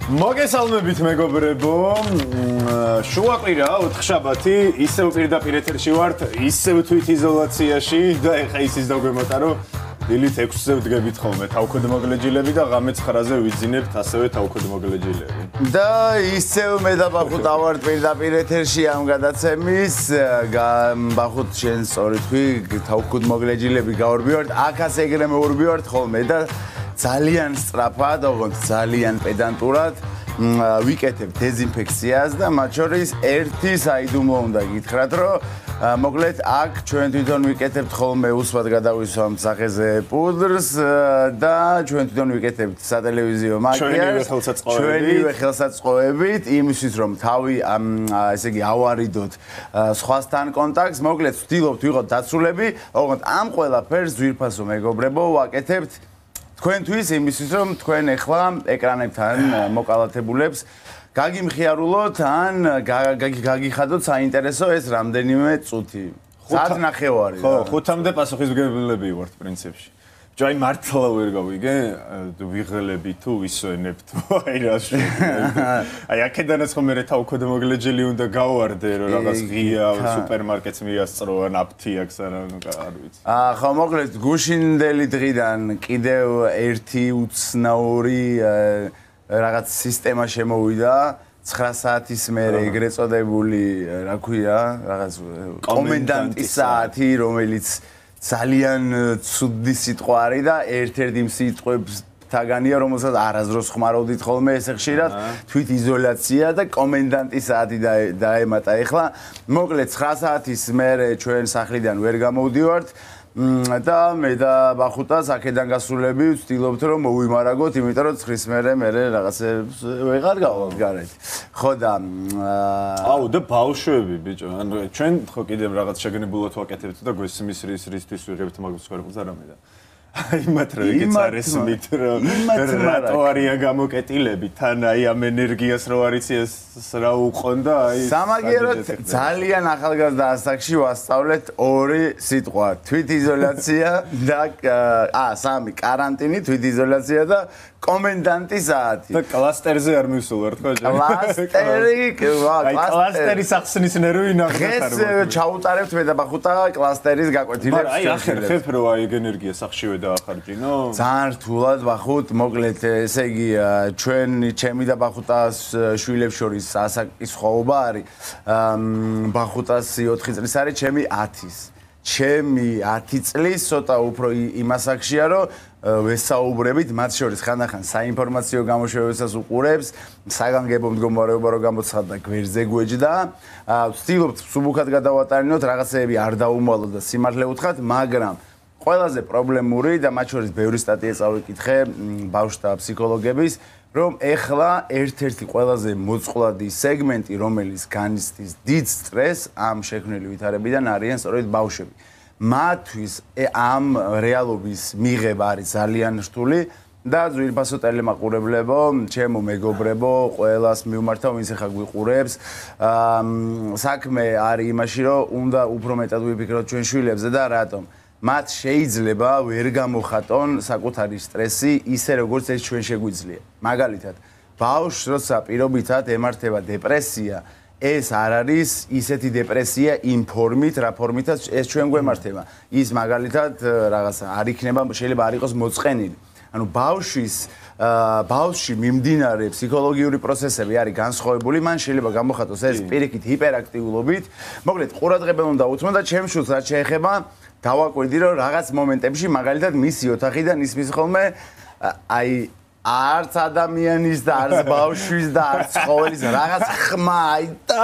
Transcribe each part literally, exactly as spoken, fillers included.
მოგესალმებით მეგობრებო. შუაკვირა ოთხშაბათი, ისევ პირდაპირ ეთერში ვართ, ისევ თვითიზოლაციაში და ეხა ისიც დაგვემატა რომ დილით ექვსზე ვდგებით ხოლმე თავქოდმოგლეჯილები და ღამე ცხრაზე ვიძინებთ ასევე თავქოდმოგლეჯილები. და ისევ მე და ბახუტ ავართ პირდაპირ ეთერში ამ გადაცემის, ბახუტ შენ სწორი თქვი, თავქოდმოგლეჯილები გავურბივართ, აქაც ეგრე მეურბივართ ხოლმე და ძალიან სწრაფად, ოღონდ ძალიან პედანტურად ვიკეთებ დეზინფექციას და მათ შორის ერთი საიდუმლო უნდა გითხრათ, რომ მოკლედ აქ ჩვენ თვითონ ვიკეთებთ ხოლმე უსვად გადავისვამთ სახეზე პუდრს და ჩვენ თვითონ ვიკეთებთ სატელევიზიო მაკიაჟს ჩვენივე ხელსაწყოებით იმისთვის რომ თავი ესე იგი ავარიდოთ სხვასთან კონტაქტს მოკლედ ვცდილობთ ვიყოთ დაცულები ოღონდ ამ ყველაფერს ძვირფასო მეგობრებო ვაკეთებთ თქვენთვის იმისთვის რომ თქვენ ეხლა ეკრანებთან მოკალათებულებს გაგიმხიარულოთ ან გაგიხადოთ საინტერესო ეს რამდენიმე წუთი. საათნახევარი. ხო, ხუთამდე პასუხისმგებლები ვართ პრინციპში. ჯაი მართლა ვერ გავიგე, ვიღლები თუ ვისვენებ თუ აი რა შეიძლება. აი აქედანაც ხომ მე თავქოდმოგლეჯილი უნდა გავვარდე რომ რაღაც ღია სუპერმარკეტს მიასწრო ან აფთიაქს არ არ ვიცი. აა ხო მოკლედ გუშინდელი დღიდან კიდევ ერთი უცნაური რაღაც სისტემა შემოვიდა ცხრა საათის მერე ეგრეთ წოდებული რა ქვია რაღაც კომენდანტის საათი რომელიც ძალიან ცუდი სიტყვა არის და ერთ-ერთი იმ სიტყვებთაგანია რომელსაც არასდროს ხმარობდით ხოლმე ესე ხშირად თვითიზოლაცია და კომენდანტის საათი დაემატა ეხლა მოკლედ ცხრა საათის მერე ჩვენ სახლიდან ვერ გამოვდივართ და მე და ბახუტას აქედან გასულები ვცდილობთ რომ მოვიმარაგოთ, იმიტომ რომ ცხრის მერე მერე რაღაცებს ვეღარ გავალთ გარეთ. ხო და აუ და ბავშვები ბიჭო, ანუ ჩვენ ხო კიდევ რაღაც შეგნებულად ვაკეთებთ და გვესმის რის რისთვის ვიღებთ მაგას ხერხს არამე და აი მათ რა იგიც არ ესმით რომ რატო არია გამოკეტილები თან აი ამ ენერგიას რო არიცი ეს რა უყონდა აი სამაგიეროდ ძალიან ახალგაზრდა ასაკში ვასწავლეთ ორი სიტყვა თვითიზოლაცია და აა სამი კარანტინი თვითიზოლაცია და კომენდანტის საათი და კლასტერზე არ მივსულვართ ხო კლასტერი აი კლასტერის ახსნის ნერვი ნახეთ დღეს ჩაუტარებთ მე და ბახუტა კლასტერის გაკვეთილებს აი ახერ ხებ რო აი ენერგია სახშივე დაახარჯინო ძალიან რთულად ბახუტ მოკლედ ესე იგი ჩვენი ჩემი და ბახუტას შვილებს შორის ასაკის ხვაობა არის ბახუტას ოთხი წლის არის ჩემი ათის ჩემი ათი წლის ცოტა უფრო იმ ასაკშია რომ ვესაუბრებით მათ შორის ხანდახან საინფორმაციო გამოშვებასაც უყურებს საგანგებო მდგომარეობა რო გამოცხადდა გვერდზე გვეჯდა ვცდილობთ სუბუქად გადავატანინოთ რაღაცეები არ დაუმალოთ და სიმართლე უთხრათ მაგრამ ყველაზე პრობლემური და მათ შორის ბევრი სტატია წავიკითხე ბავშვთა ფსიქოლოგების რომ ეხლა ერთ-ერთი ყველაზე მოწყვლადი სეგმენტი რომელიც განიცდის დიდ სტრესს ამ შექმნილი ვითარებიდან არიან სწორედ ბავშვები მათთვის ამ რეალობის მიღება არის ძალიან რთული და ძვირფასო ტელემაყურებლებო, ჩემო მეგობრებო, ყველას მივმართავ, ვინც ახლა გვიყურებს. საქმე არის იმაში, რომ უნდა უფრო მეტად ვიფიქროთ ჩვენ შვილებზე და რატომ? მათ შეიძლება ვერ გამოხატონ საკუთარი სტრესი ისე როგორც ეს ჩვენ შეგვიძლია. მაგალითად, ბავშვს როცა პირობითად ემართება დეპრესია ეს არ არის ისეთი დეპრესია იმ ფორმით, რა ფორმითაც ეს ჩვენ გვემართება. ის მაგალითად რაღაცა არ იქნება, შეიძლება არ იყოს მოწყენილი. ანუ ბავშვის ბავშვში მიმდინარე ფსიქოლოგიური პროცესები არის განსხვავებული, მან შეიძლება გამოხატოს ეს პირიქით ჰიპერაქტიულობით. მოკლედ, ყურადღება უნდა უთმო და ჩემს შულს რაც შეეხება, დავაკვირდი რომ რაღაც მომენტებში მაგალითად მისი ოთახიდან ისმის ხოლმე აი არც ადამიანის და არც ბავშვის და არც ცხოველის რაღაც ხმა აი და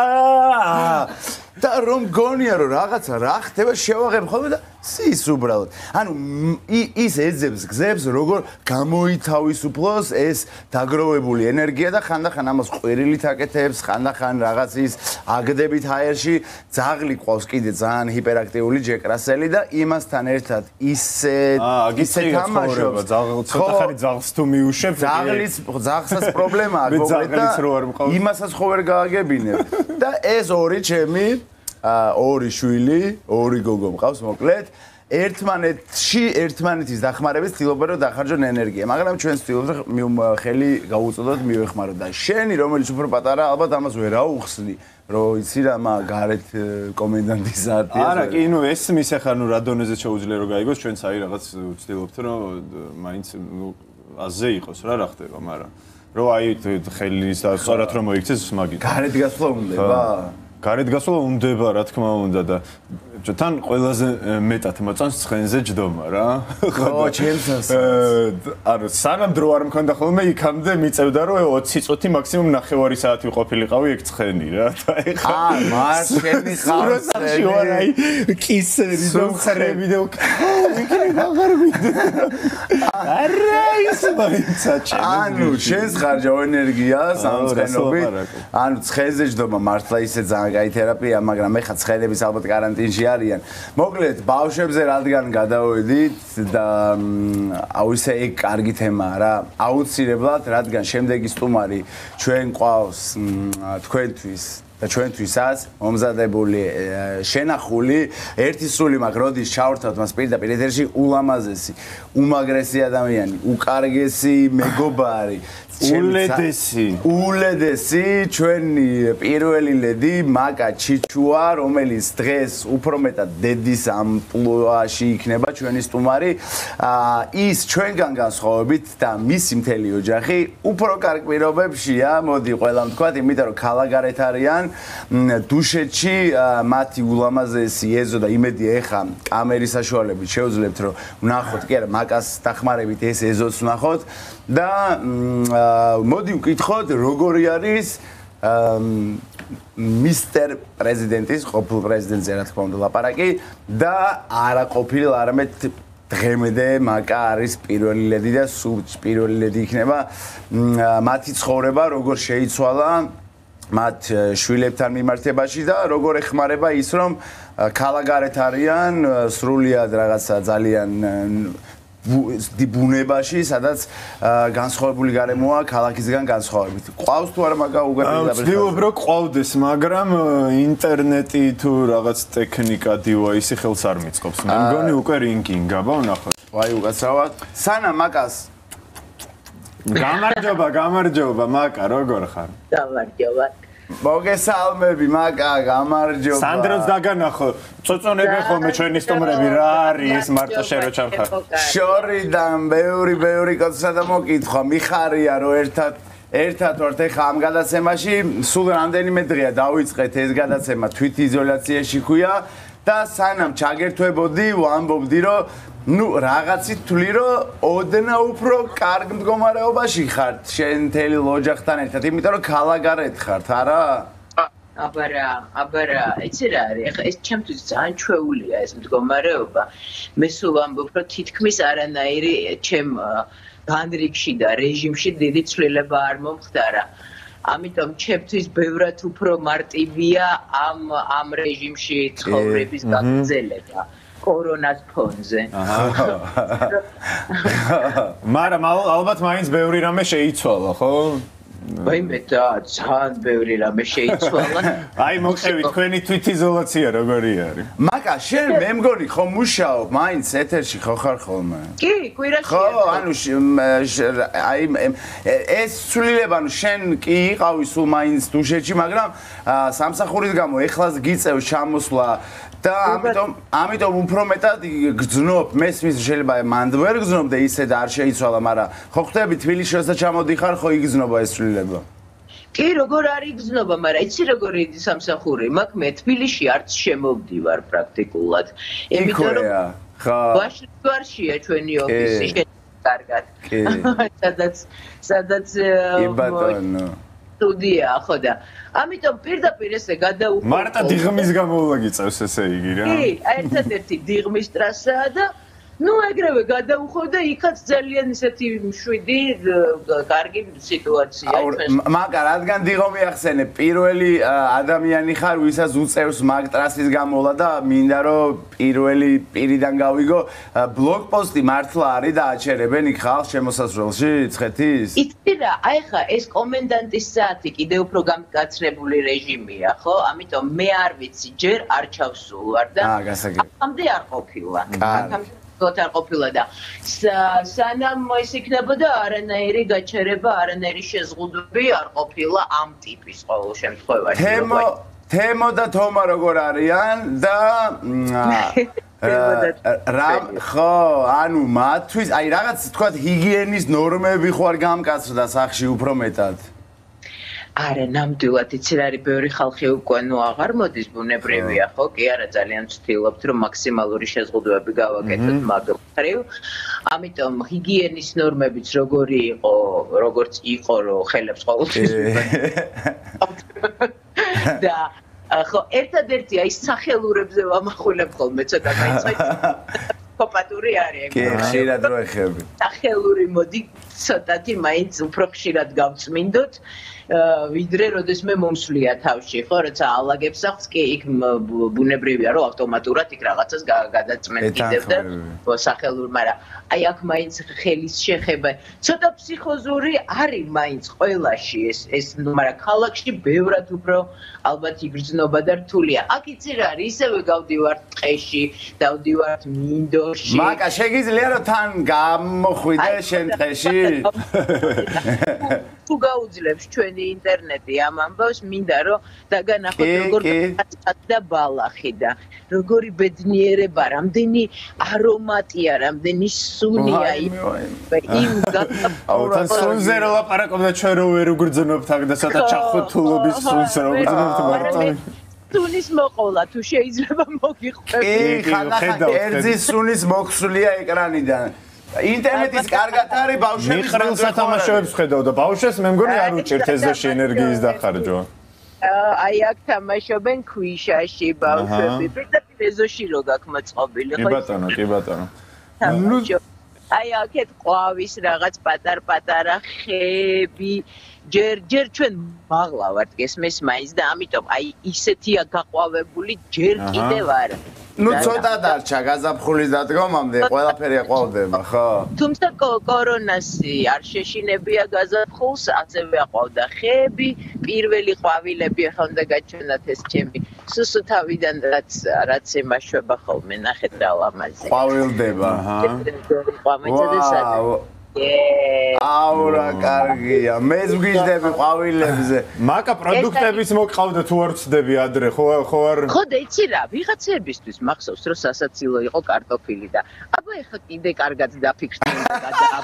და რომ გონია რომ რაღაცა რა ხდება შევაღებ ხოლმე და სის უბრალოდ ანუ ის ეძებს გზებს როგორ გამოითავისუფლოს ეს დაგროვებული ენერგია და ხანდახან ამას ყვირილით აკეთებს ხანდახან რაღაც ის აგდებით ჰაერში ძაღლი ყავს კიდე ძალიან ჰიპერაქტიული ჯეკრასელი და იმასთან ერთად ისე ისე თამაშობს ცოტახანი ძაღლს თუ მიუშვებს ძაღლის ძაღლსაც პრობლემაა გოგო და იმასაც ხო ვერ გააგებინებ და ეს ორი ჩემი ორი შვილი, ორი გოგო მყავს მოკლედ ერთმანეთში ერთმანეთის დახმარების ცდილობენ რომ დახარჯონ ენერგია, მაგრამ ჩვენ ვცდილობთ ხელი გაუწოდოთ მივეხმაროთ და შენი რომელიც უფრო პატარა ალბათ ამას ვერ აუხსნი რომ იცი რა მა გარეთ კომენდანტის საათია არა კი ნუ ეს მის ახლა ნუ რა დონეზე შეუძლია რომ გაიგოს ჩვენც აი რაღაც ვცდილობთ რომ მაინც ნუ აზე იყოს რა რა ხდება მაგრამ რომ აი ხელის და სწორად რომ მოიქცეს მაგით გარეთ გასვლა უნდება გარეთ გასვლა უნდება რა თქმა უნდა და თან ყველაზე მეტად მოწონს ცხენზე ჯდომა რა ხო ჩემსაც არა სანამ დრო არ მქონდა ხოლმე იქამდე მიწევდა რომ ოცი წუთი მაქსიმუმ ნახევარი საათი ყოფილიყავი ეგ ცხენი რა და ეხა აა მას შენი ხალხი ვარ აი კისერი და ხრები და იქნებ აღარ ვიდე არა ის მაინცაჩე ანუ შენს ხარჯავ ენერგიას ამ ცხენობით ანუ ცხენზე ჯდომა მართლა ისე ძალიან კაი თერაპია მაგრამ ეხა ცხენების ალბათ კარანტინში არიან. მოკლედ, ბავშვებზე რადგან გადავედით და აუ ისე ეგ კარგი თემაა რა. აუცილებლად, რადგან შემდეგი სტუმარი ჩვენ ყავს თქვენთვის და ჩვენთვისაც მომზადებული შენახული ერთი სული მაგ როდის ჩავრთავთ მას პირდაპირ ეთერში ულამაზესი, უმაგრესი ადამიანი, უკარგესი მეგობარი ულედესი ულედესი ჩვენი პირველი ლედი მაკა ჩიჩუა რომელიც დღეს უფრო მეტად დედის ამპლუაში იქნება ჩვენი სტუმარი ის ჩვენგან განსხვავებით და მისი მთელი ოჯახი უფრო კარგ პირობებშია მოდი ყველამ თქვათ იმიტომ რომ ქალაქგარეთ არიან დუშეთში მათი ულამაზესი ეზო და იმედი ეხა კამერის საშუალებით შეუძლებთ რომ ვნახოთ კი არა მაკას დახმარებით ეს ეზოც ვნახოთ და მოდი ვკითხოთ როგორი არის მისტერ პრეზიდენტის ყოფილ პრეზიდენტზე რა თქმა უნდა ლაპარაკი და არა ყოფილ არამედ დღემდე მაკა არის პირველი ლედი და სულ პირველი ლედი იქნება მათი ცხოვრება როგორ შეიცვალა მათ შვილებთან მიმართებაში და როგორ ეხმარება ის რომ ქალაქგარეთ არიან სრულიად რაღაცა ძალიან ბუნებაში, სადაც განსხვავებული გარემოა ქალაქისგან განსხვავებით. ყავს თუ არა მაგა უგებელია? ვცდილობ რომ ყავდეს, მაგრამ ინტერნეტი თუ რაღაც ტექნიკა დივაისი ხელს არ მიწყობს. მე მგონი უკვე რინკინგა, ვნახოთ. ვაი უკაცრავად. სანა მაკას. გამარჯობა, გამარჯობა, მაკა, როგორ ხარ? გამარჯობა. მოგესალმები მაკა, გამარჯობა. სანდროს დაგანახო. წოწონები ხოლმე ჩვენი სტუმრები რა არის მარტო შენ რო ჩამხარ. შორიდან ბევრი ბევრი კაცსა და მოკითხვა, მიხარია რომ ერთად ერთად ვართ ეხა ამ გადაცემაში, სულ რამდენიმე დღეა დავიწყეთ ეს გადაცემა თვითიზოლაციაში ხუია და სანამ ჩაგერთვებოდი, ვამბობდი რომ ნუ რაღაცით თვლი რომ ოდნა უფრო კარგ მდგომარეობაში ხართ შენ მთელი ოჯახთან ერთად, იმიტომ რომ ქალაქგარეთ ხართ, არა? აბარა, აბარა, იცი რა არის, ეხა ეს ჩემთვის ძალიან ჩვეულია ეს მდგომარეობა. მე სულ ვამბობ რომ თითქმის არანაირი ჩემ განრიგში და რეჟიმში დიდი ცვლილება არ მომხდარა. ამიტომ ჩემთვის ბევრად უფრო მარტივია ამ ამ რეჟიმში ცხოვრების გაგრძელება. კორონას ფონზე. მაგრამ ალბათ მაინც ბევრი რამე შეიცვალა, ხო? ვაიმე და ძალიან ბევრი რამე შეიცვალა. აი მოხევი თქვენი თვითიზოლაცია როგორი არის? მაკა, შენ მე მგონი ხო მუშაობ მაინც ეთერში ხო ხარ ხოლმე? კი, კვირაში. ხო, ანუ აი ეს ცვლილება ანუ შენ კი იყავი სულ მაინც დუშეთში, მაგრამ სამსახურის გამო ეხლაც გიწევ ჩამოსვლა და ამიტომ ამიტომ უფრო მეტად გძნობ მესმის შეიძლება მანდ ვერ გძნობ და ისე და არ შეიცვალა, მაგრამ ხო ხვდები თბილისში როცა ჩამოდიხარ ხო იგზნობა ეს ცვლილება. კი, როგორ არ იგზნობა, მაგრამ იცი როგორ იდი სამსახური? მაგ მე თბილისში არც შემოვდივარ პრაქტიკულად. იმიტომ რომ ხა ვაშინგტონშია ჩვენი ოფისი კარგად. სადაც სადაც სტუდია ხო და ამიტომ პირდაპირ ესე გადაუხო. მარტა დიღმის გამოვლა გიწევს ესე იგი რა. კი, ერთადერთი დიღმის ტრასაა და ნუ ეგრევე გადავუხო და იქაც ძალიან ისეთი მშვიდი კარგი სიტუაცია მაგა რადგან დიღო მიახსენე პირველი ადამიანი ხარ ვისაც უწევს მაგ ტრასის გამოლა და მინდა რომ პირველი პირიდან გავიგო ბლოგპოსტი მართლა არის და აჩერებენ იქ ხალხს შემოსასვლელში ცხეთის იცი რა აი ხა ეს კომენდანტის საათი კიდევ უფრო გამკაცრებული რეჟიმია ხო ამიტომ მე არ ვიცი ჯერ არ ჩავსულვარ და ამდე არ ყოფილა გოთ არ ყოფილა და სანამ ეს იქნებოდა არანაირი გაჩერება არანაირი შეზღუდვები არ ყოფილა ამ ტიპის ყოველ შემთხვევაში თემო თემო და თომა როგორ არიან და რამ ხო ანუ მათთვის აი რაღაც თქვა ჰიგიენის ნორმები ხო არ გამკაცრდა სახში უფრო მეტად არა ნამდვილად იცი რა არის ბევრი ხალხი უკვე ნუ აღარ მოდის ბუნებრივია ხო კი არა ძალიან ვცდილობთ რომ მაქსიმალური შეზღუდვები გავაკეთოთ მაგ მხრივ ამიტომ ჰიგიენის ნორმებიც როგორი იყო როგორც იყო რომ ხელებს ყოველთვის და ხო ერთადერთი აი სახელურებზე ვამახვილებ ხოლმე ცოტა მაინც კომპატური არის კი ხშირად რო ეხები სახელური მოდი ცოტათი მაინც უფრო ხშირად გავწმინდოთ ვიდრე როდესმე მომსვლია თავში ხო როცა ალაგებს ახს კი იქ ბუნებრივია რომ ავტომატურად იქ რაღაცას გადაწმენ კიდევ და სახელურ მაგრამ აი აქ მაინც ხელის შეხება ცოტა ფსიქოზური არის მაინც ყველაში ეს ეს მაგრამ ქალაქში ბევრად უფრო ალბათ იგრძნობა და რთულია აქ იცი რა არის ისევე გავდივართ ტყეში დავდივართ მინდორში მაკა შეგიძლია რომ თან გამოხვიდე შენ ტყეში თუ გაუძლებს ჩვენი ინტერნეტი ამ ამბავს მინდა რომ დაგანახოთ როგორ და ბალახი და როგორი ბედნიერება რამდენი არომატია რამდენი სუნია იმ თან სუნზე რო ლაპარაკობ და ჩვენ რო ვერ უგრძნობთ აქ და სათა ჩახოთულობის სუნს რო უგრძნობთ მარტო სუნის მოყოლა თუ შეიძლება მოგიყვები კი ხანახა კერძის სუნის მოქსულია ეკრანიდან ინტერნეტის კარგად არის ბავშვების მიხრილ სათამაშოებს ხედავ და ბავშვებს მე მგონი არ უჭერთ ეზოში ენერგიის დახარჯვა. აი აქ თამაშობენ ქვიშაში ბავშვები, პირდაპირ ეზოში რო გაქვს მოწყობილი ხო? კი ბატონო, კი ბატონო. აი აქეთ ყვავის რაღაც პატარ-პატარა ხეები ჯერ ჯერ ჩვენ მაღლა ვართ გესმის მაინც და ამიტომ აი ისეთია გაყვავებული ჯერ კიდევ არა ნუ ცოტა დარჩა გაზაფხულის დადგომამდე ყველაფერი აყვავდება ხო თუმცა კორონას არ შეშინებია გაზაფხულს ასევე აყვავდა ხეები პირველი ყვავილები ახლა უნდა გაჩვენათ ეს ჩემი სუსუ თავიდან რაც რაც ემაშვება ხოლმე ნახეთ რა ლამაზი ყვავილდება აჰა ვაუ აუ რა კარგია მეც ვგიჟდები ყვავილებზე მაკა პროდუქტების მოგყავდა თუ არ ვწდები ადრე ხო ხო არ ხო და იცი რა ვიღაცებისთვის მახსოვს რომ სასაცილო იყო კარტოფილი და აბა ეხლა კიდე კარგად დაფიქრდი და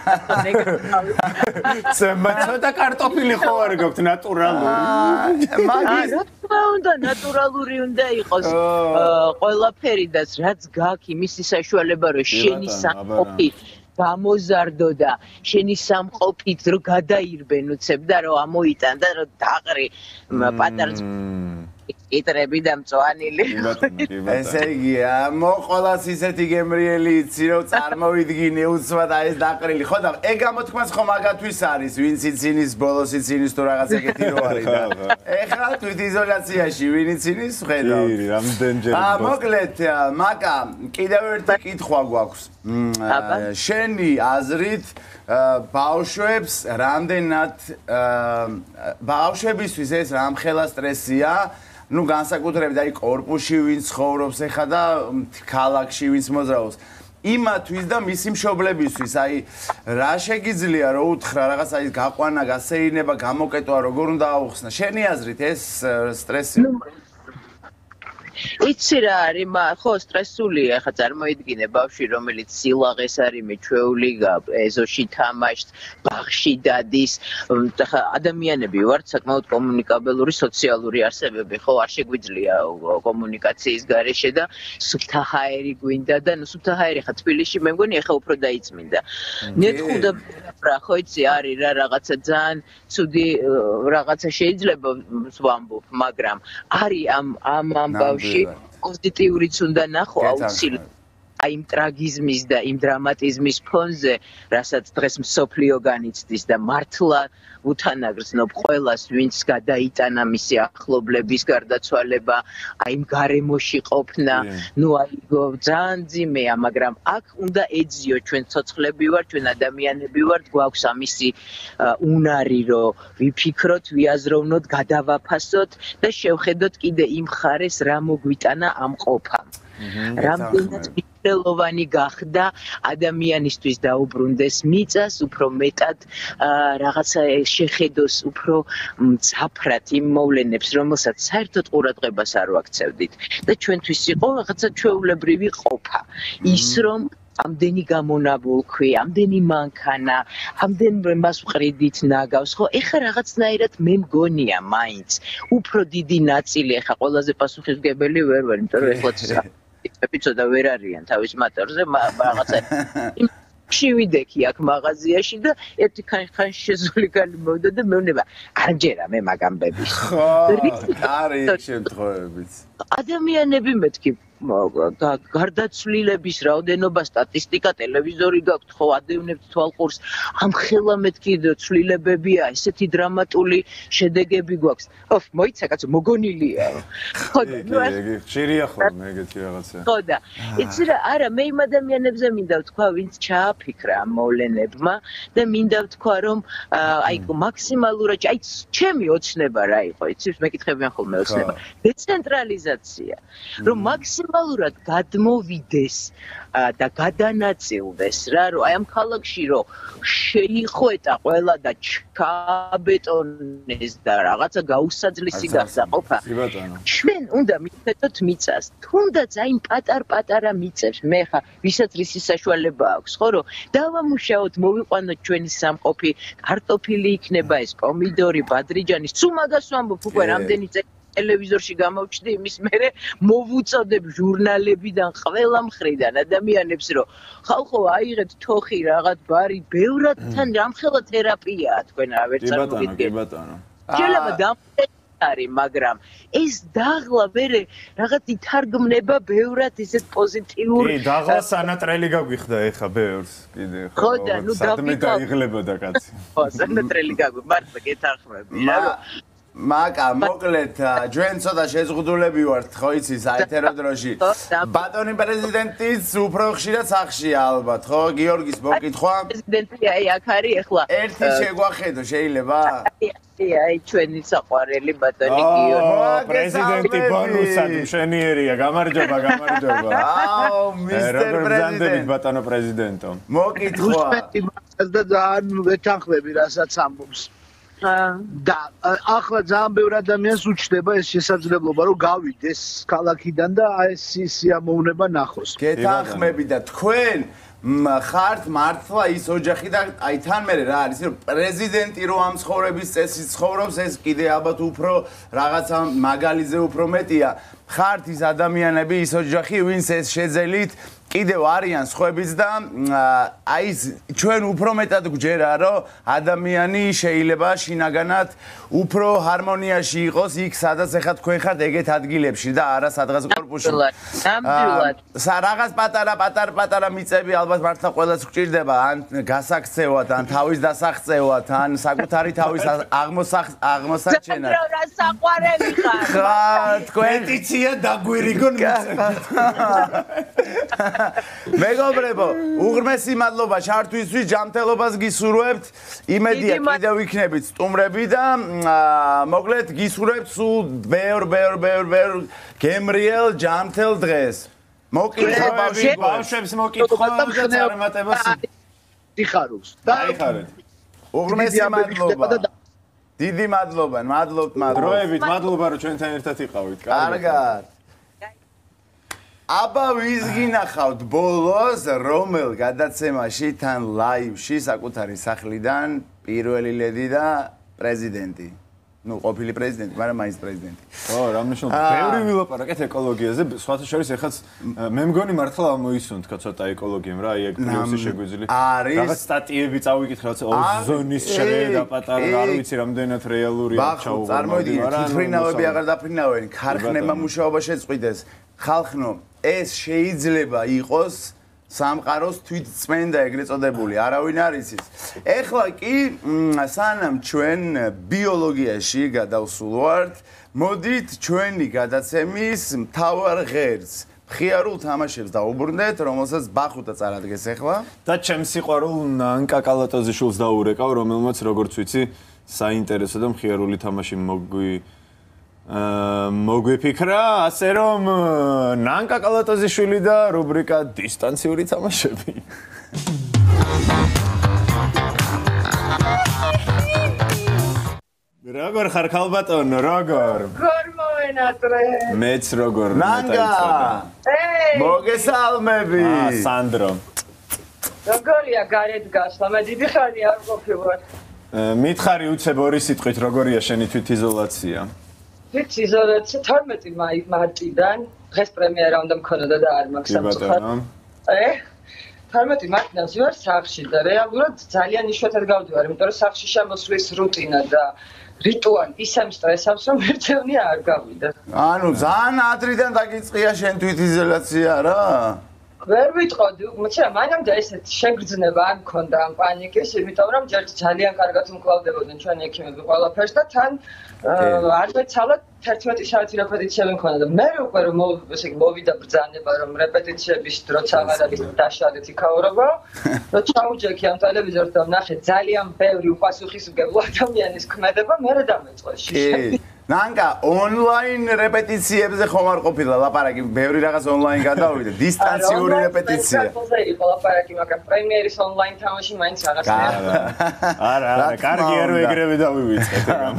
გადააფიქრდი ცემა ცოტა კარტოფილი ხო არ გაქვთ ნატურალური მაგის რა თქმა უნდა ნატურალური უნდა იყოს ყველაფერი და რაც გაქვს იმისი საშუალება რომ შენი სამყოფი გამოზარდო და შენი სამყოფით რომ გადაირბენ უცებ და რომ ამოიტან და რომ დაყრი პატარ იტრები და მწვანილი ესე იგი მოყოლას ისეთი გემრიელი იცი რომ წარმოვიდგინე უცბად აი ეს დაყრილი ხო და ეგ გამოთქმას ხო მაგათვის არის ვინც იცინის ბოლოს იცინის თუ რაღაც ეგეთი რო არის და ეხლა თვითიზოლაციაში ვინ იცინის ხედავთ კი რამდენჯერ აა მოკლედ მაკა კიდევ ერთი კითხვა გვაქვს შენი აზრით ბავშვებს რამდენად ბავშვებისთვის ეს რამხელა სტრესია ну განსაკუთრებით აი корпуსში ვინც ცხოვრობს ეხა და ქალაქში ვინც მოძრაობს იმათვის და მისი მშობლებისთვის აი რა შეგიძლია რომ უთხრა რაღაც აი გაყვანა გასეირნება გამოკეტვა როგორ უნდა აუხსნა შენი აზრით ეს სტრესი იცი რა არის ხო სტრესულია ხა წარმოიდგინე ბავშვი რომელიც სილაღეს არის მეჩვეული ეზოში თამაშს ბაღში დადის ხა ადამიანები ვართ საკმაოდ კომუნიკაბელური სოციალური არსებები ხო არ შეგვიძლია კომუნიკაციის გარეშე და სუფთა ჰაერი გვინდა და ნუ სუფთა ჰაერი ხა თბილისში მე მგონი ახლა უფრო დაიწმინდა ნეთხუდა რა ხო იცი არის რა რაღაცა ძალიან ცუდი რაღაცა შეიძლება ვამბობ მაგრამ არის ამ ამ ამ ბავშვი პოზიტიურიც უნდა ნახო აუცილებლად აი იმ ტრაგიზმის და იმ დრამატიზმის ფონზე, რასაც დღეს მსოფლიო განიცდის და მართლა უთანაგრძნობ ყველას, ვინც გადაიტანა მისი ახლობლების გარდაცვალება, აი იმ გარემოში ყოფნა, ნუ აიგო ძალიან ძიმეა, მაგრამ აქ უნდა ეძიო ჩვენ ცოცხლები ვართ, ჩვენ ადამიანები ვართ, გვაქვს ამისი უნარი, რომ ვიფიქროთ, ვიაზროვნოთ, გადავაფასოთ და შევხედოთ კიდე იმ ხარეს რა მოგვიტანა ამ ყოფამ. რამდენად მნიშვნელოვანი გახდა ადამიანისთვის დაუბრუნდეს მიწას, უფრო მეტად რაღაცა შეხედოს უფრო მძაფრად იმ მოვლენებს, რომელსაც საერთოდ ყურადღებას არ ვაქცევდით და ჩვენთვის იყო რაღაცა ჩვეულებრივი ყოფა. ის რომ ამდენი გამონაბოლქვი, ამდენი მანქანა, ამდენ მას ვყრიდით ნაგავს, ხო, ეხლა რაღაცნაირად მე მგონია მაინც უფრო დიდი ნაწილი, ეხლა ყველაზე პასუხისმგებელი ვერ ვარ, იმიტომ რომ ეხლა ეპიცოდა ვერ არიან თავის მატერზე, რაღაცა შევიდექი აქ მაღაზიაში და ერთი ხანში შეზული გამოვიდა და მეუბნება, არ ჯერა მე მაგ ამბების. ხო, არის შემთხვევებიც. ადამიანები მეთქი გარდაცვლილების რაოდენობა სტატისტიკა ტელევიზორი გაქვთ ხო ადევნებთ თვალყურს ამ ხელა მეთქი ცვლილებებია ესეთი დრამატული შედეგები გვაქვს ოფ მოიცა კაცო მოგონილია ხო და ხშირია ხოლმე ეგეთი რაღაცა ხო და იცი რა არა მე იმ ადამიანებზე მინდა ვთქვა ვინც ჩააფიქრა ამ მოვლენებმა და მინდა ვთქვა რომ აი მაქსიმალურად აი ჩემი ოცნება რა იყო იცი მეკითხებიან ხოლმე ოცნება დეცენტრალიზაცია რომ მაქსიმალურად გადმოვიდეს და გადანაწილდეს რა რომ აი ამ ქალაქში რომ შეიხვეტა ყველა და ჩაბეტონეს და რაღაცა გაუსაძლისი გახდა ყოფა ჩვენ უნდა მივხედოთ მიწას თუნდაც აი პატარ-პატარა მიწებს მე ხა ვისაც რისი საშუალება აქვს ხო რომ დავამუშაოთ მოვიყვანოთ ჩვენი სამყოფი კარტოფილი იქნება ეს პომიდორი ბადრიჯანი სულ მაგას ვამბობ უკვე რამდენი წელი ტელევიზორში გამოვჩდი იმის მერე მოვუწოდებ ჟურნალებიდან ყველა მხრიდან ადამიანებს რომ ხალხო აიღეთ თოხი რაღაც ბარი ბევრად თან რამხელა თერაპიაა თქვენ რა ვერ წარმოგიდგენთ კი ბატონო შეიძლება დამყარი მაგრამ ეს დაღლა მერე რაღაც ითარგმნება ბევრად ისეთ პოზიტიურ კი დაღლა სანატრელი გაგვიხდა ეხა ბევრს კიდე ხო და ნუ დაიღლებოდა კაცი ხო სანატრელი გაგვი მართლა გეთანხმები რა მაკა მოკლედ ჩვენ ცოტა შეზღუდულები ვართ ხო იცი საეთერო დროში ბატონი პრეზიდენტის უფრო ხშირად სახშია ალბათ ხო გიორგის მოკითხვა პრეზიდენტი აი აქ არის ეხლა ერთი შეგვახედო შეიძლება აი ჩვენი საყვარელი ბატონი გიორგი პრეზიდენტი ბონუსად მშვენიერია გამარჯობა გამარჯობა აუ მისტერ პრეზიდენტი ბატონო პრეზიდენტო მოკითხვა და ძალიან ვეთანხმები რასაც ამბობს და ახლა ძალიან ბევრ ადამიანს უჩნდება ეს შესაძლებლობა რომ გავიდეს ქალაქიდან და ეს სიამოვნება ნახოს. გეთანხმები და თქვენ ხართ მართლა ის ოჯახი და აი თან მე რა არის რომ პრეზიდენტი რო ამ ცხოვრების წესით ცხოვრობს ეს კიდე ალბათ უფრო რაღაცა მაგალიზე უფრო მეტია ხართ ის ადამიანები ის ოჯახი ვინც ეს შეძელით კიდევ არიან სხვებიც და აი ჩვენ უფრო მეტად გვჯერა რომ ადამიანი შეიძლება შინაგანად უფრო ჰარმონიაში იყოს იქ სადაც ეხა თქვენ ხართ ეგეთ ადგილებში და არა სადღაც კორპუსში ნამდვილად რაღაც პატარა პატარა პატარა მიწები ალბათ მართლა ყველას გვჭირდება ან გასაქცევად ან თავის დასაღწევად ან საკუთარი თავის აღმოსაჩენად რა საყვარელი ხარ ხა თქვენ პეტიცია დაგვირიგონ მეგობრებო, უღრმესი მადლობა ჩართვისთვის, ჯანმრთელობას გისურვებთ. იმედია კიდევ იქნებით სტუმრები და მოკლედ გისურვებთ სულ ბევრ ბევრ ბევრ ბევრ გემრიელ ჯანმრთელ დღეს. მოკითხვა ბავშვებს მოკითხვა და წარმატებას დიხაროს. დაიხარეთ. უღრმესი მადლობა. დიდი მადლობა, მადლობთ, მადლობთ. დროებით მადლობა რომ ჩვენთან ერთად იყავით. კარგად. აბა ვის გინახავთ ბოლოს რომელ გადაცემაში თან ლაივში საკუთარი სახლიდან პირველი ლედი და პრეზიდენტი ну ყოფილი პრეზიდენტი მაგრამ მაინც პრეზიდენტი ო რა მნიშვნელობა ბევრი ვილაპარაკეთ ეკოლოგიაზე სხვათა შორის ეხაც მე მგონი მართლა მოისუნთქა ცოტა ეკოლოგიამ რა აი ეგ პლუსი შეგვიძლია რაღაც სტატიები წავიკითხე რაღაც ოზონის შრედა პატარა არ ვიცი რამდენად რეალურია ჩაუღო წარმოიდგინე თვითფრინავები აღარ დაფრინავენ ქარხნებმა მუშაობა შეწყვიტეს ხალხნო, ეს შეიძლება იყოს სამყაროს თვითწმენდა ეგრეთ წოდებული, არავინ არ იცის. ეხლა კი სანამ ჩვენ ბიოლოგიაში გადავსულვართ, მოდით ჩვენი გადაცემის მთავარ ღერძს, მხიარულ თამაშებს დავუბრუნდეთ, რომელსაც ბახუტა წარადგენს ეხლა. და ჩემს სიყვარულ ნანკა კალატოზიშვილს დაურეკავ, რომელმაც როგორც ვიცი, საინტერესო და მხიარული თამაში მოგვი მოგვიფიქრა, ასე რომ ნანკა კალატოზიშვილი და რუბრიკა დისტანციური თამაშები. როგორ ხარ ხალბატონო, როგორ? როგორ მოვენატრე? მეც როგორ ნანკა! მოგესალმები! აა, სანდრო. როგორია გარეთ გასვლა? მე დიდი ხანი არ ყოფილვარ. მითხარი უცებ ორი სიტყვით, როგორია შენი თვითიზოლაცია? თვითიზოლაცია თორმეტი მარტიდან, დღეს პრემიერა უნდა მქონოდა და არ მაქვს სამწუხაროდ. ე? თორმეტი მარტიდან ვარ სახლში და რეალურად ძალიან იშვიათად გავდივარ, იმიტომ რომ სახლში შემოსვლის რუტინა და რიტუალი ისე მსტრესავს, რომ ერთევნი არ გავიდა. ანუ ძალიან ადრიდან დაგიწყია შენ თვითიზოლაცია რა? ვერ ვიტყოდი, მაგრამ მანამდე ესეთ შეგრძნება არ მქონდა ამ პანიკის, იმიტომ რომ ჯერ ძალიან კარგად უმკლავდებოდნენ ჩვენი ექიმები ყველაფერს და თან არ მეცალა თერთმეტი საათი რეპეტიციები მქონდა და მე უკვე რომ ესე იგი მოვიდა ბრძანება რომ რეპეტიციების დროც აღარ არის დაშალეთ იქაურობა, რომ ჩაუჯექი ამ ტელევიზორს და ვნახე ძალიან ბევრი უპასუხისმგებლო ადამიანის ქმედება, მე რა დამეწყო შიშები. ნანკა ონლაინ რეპეტიციებზე ხომ არ ყოფილა ლაპარაკი, ბევრი რაღაც ონლაინ გადავიდა, დისტანციური რეპეტიცია. იყო ლაპარაკი, მაგრამ პრემიერის ონლაინ თამაში მაინც რაღაცაა. არა, არა, კარგი არ ეგრევე დავივიწყეთ ეგამ.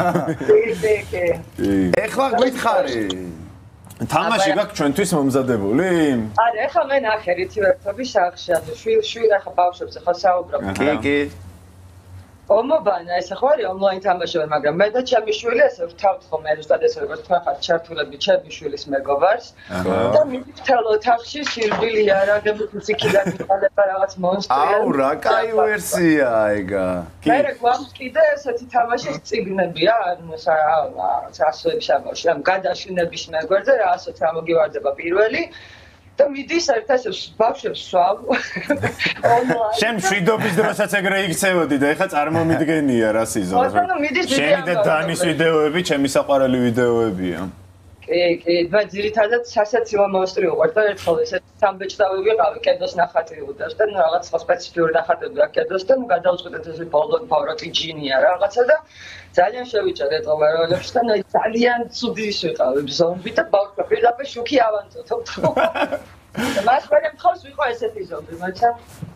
ეხლა გითხარი. თამაში გაქვს ჩვენთვის მომზადებული? არა, ეხლა მე ნახე რითი ვერთობი სახლში, ანუ შვილ შვილ ახლა ბავშვებზე ხო საუბრობ. კი, კი. ომობანა ეს ხო არის ონლაინ თამაშები, მაგრამ მე და ჩემი შვილი ესე ვთავთ ხომ მე ზუსტად ესე როგორც თქვენ ხართ ჩართულები ჩემი შვილის მეგობარს და მივთვალო თახში სირბილი არაგები მუსიკიდან მიყალება რაღაც მონსტრია. აუ რა კაი ვერსია ეგა. მე გვაქვს კიდე ესეთი თამაშის წიგნებია, ანუ ასოების ამაში, ამ გადაშინების მეგვერზე რა ასოც ამოგივარდება პირველი და მიდის ერთასებს ბავშვებს სვავ ონლაინ. შენ მშვიდობის დროსაც ეგრე იქცევოდი და ეხლა წარმომიდგენია რა სიზონს. შენი და დანის ვიდეოები ჩემი საყვარელი ვიდეოებია. კი, კი, და ძირითადად სასაცილო მონსტრი უყვართ და ერთხელ ესე სამბეჭდავი ვიყავი, კედოს ნახატი უდევს და რაღაც სხვა სპეციფიური ნახატები აქვს კედოს და გადავწყვეტეთ ესე ბოლოდ ფავროტი ჯინია რაღაცა და ძალიან შევიჭერე ტოვაროლებს და ძალიან ცუდი ის ვიყავი ზომბი და ბავშვი პირდაპირ შუქი ავანწოთო. და მას მე მხოლოდ ვიყო ესეთი ზომბი, მაგრამ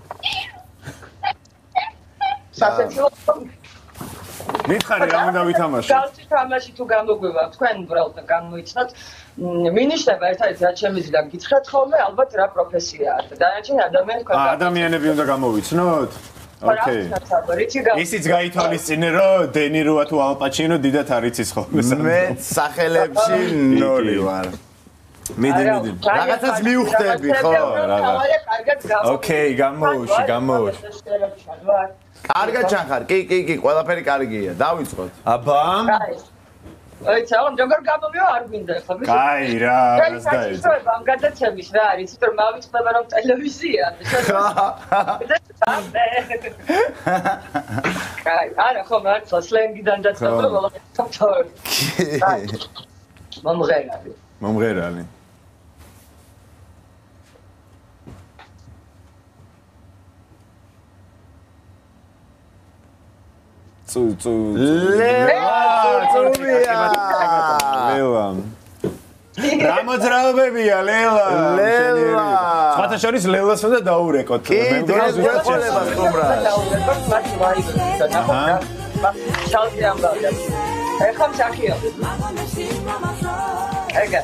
სასაცილო მითხარი რა უნდა ვითამაშო? გავწი თამაში თუ გამოგვივა, თქვენ უბრალოდ გამოიცნოთ. მინიშნება ერთ-ერთი რაც შემიძლია გითხრათ ხოლმე, ალბათ რა პროფესიაა და დანარჩენი ადამიანები თქვენ ადამიანები უნდა გამოვიცნოთ? ოკეი. ისიც გაითვალისწინე რომ დენიროა თუ ალპაჩინო დიდათ არ იცის ხოლმე. მე სახელებში ნოლი ვარ. მიდი მიდი. რაღაცას მიუხვდები ხო? ოკეი, გამოვუში, გამოვუში. კარგად ჩანხარ. კი, კი, კი, ყველაფერი კარგია. დავიწყოთ. აბა. აი, ცალ როგორ გამომივა არ გვინდა ხო? კაი რა, რას დაეცა. ამ გადაცემის რა არის, თორე მავიწყდება რომ ტელევიზია. კაი, არა ხო მართლა სლენგიდან დაწყება ყველაფერი. მომღერალი. მომღერალი. წუ წუ ლელა ლელა რა მოძრაობებია ლელა ლელა სხვათა შორის ლელას უნდა დაურეკოთ კი დღეს გვეყოლება სტუმრად დაურეკოთ მათ ვაიბებს და ნახოთ ჩალდი ამბავდა ეხლა მსახიო ეგა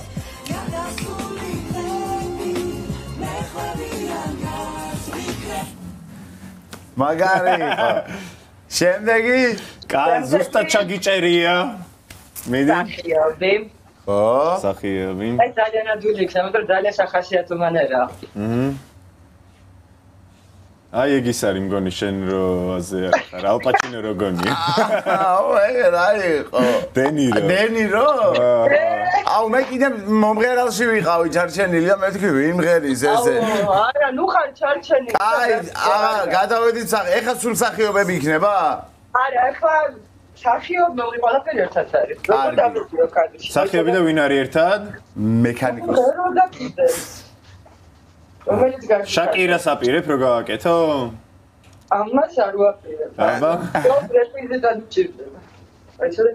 მაგარი შემდეგი კაი ზუსტად ჩაგიჭერია მიდი მსახიობი ხო მსახიობი აი ძალიან ადვილი იქნება მაგრამ ძალიან სახასიათო მანერაა აჰა აი ეგ ის არის მგონი შენ რო აზე ახარ ალპაჩინო რო გონი აუ ეგ რა იყო დენირო დენირო აუ მე კიდე მომღერალში ვიყავი ჩარჩენილი და მე თქვი ვინ მღერის ესე აუ არა ნუ ხარ ჩარჩენილი აი აა გადავედით სახე ეხა სულ სახიობები იქნება არა ეხლა სახიობები ყველაფერი ერთად არის როგორ დავიწყო კადრში სახიობი და ვინ არის ერთად მექანიკოსი რო და კიდე რომელიც გაშა შაკირას აპირებ რო გავაკეთო ამას არ ვაპირებ აბა პრესპინზე დაიჭირდება აი შეიძლება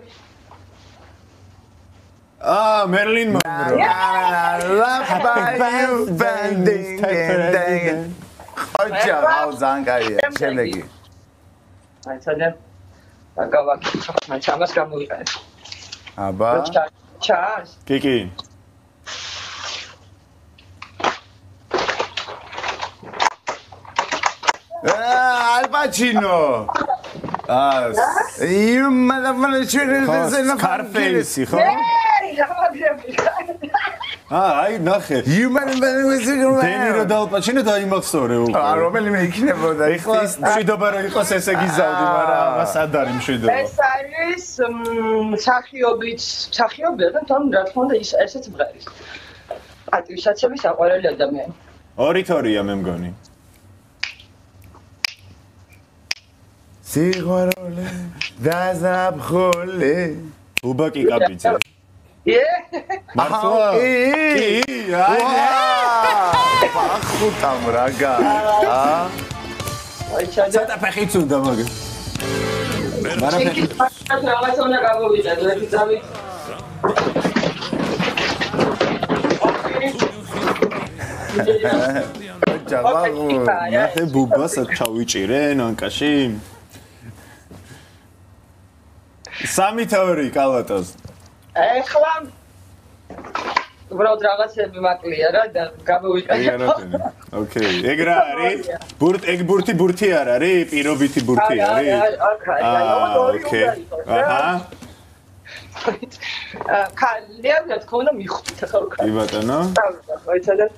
აა მერლინ მონრო love by you bending and ხოჭა აუ ზანგაია შემდეგი აი შეიძლება გავაკეთო მე ჩამას გამოვიყენე აბა ჩას კი კი ალპაჩინო აა იუ მადამანა შეიძლება სკარფეისი ხო აა აი ნახე იუ მადამანა დენირო და ალპაჩინო დაიმახსოვრე უკვე აა რომელიმე იქნებოდა ეხლა მშვიდობა რო იყოს ესე გიზავდი მაგრამ ამას არ არის მშვიდობა ეს არის სახიობით სახიობია და თან რა თქმა უნდა ის ესეც მღერის პატივისაცემის საყვარელი ადამიანი ორი თორია მე მგონი სიყვარული დაზაფხული უბაკი კაპიძე ე მართლა კი აი ახუტამ რაგა აი ჩადა ცოტა ფეხიც უნდა მაგ მაგრამ რაღაც უნდა გავოვიდე ერთი ძავი ჯავაღო ნახე ბუბასაც ჩავიჭირე ნანკაში სამი თორი კალატოს ეხლა უბრალოდ რაღაცები მაკლია რა და გამოვიყენე ოკეი ეგ რა არის ბურთ ეგ ბურთი ბურთი არ არის პირობითი ბურთი არის აა ოკეი აჰა კალია რა თქმა უნდა მიხვდით ახლა რა კი ბატონო აი ცადა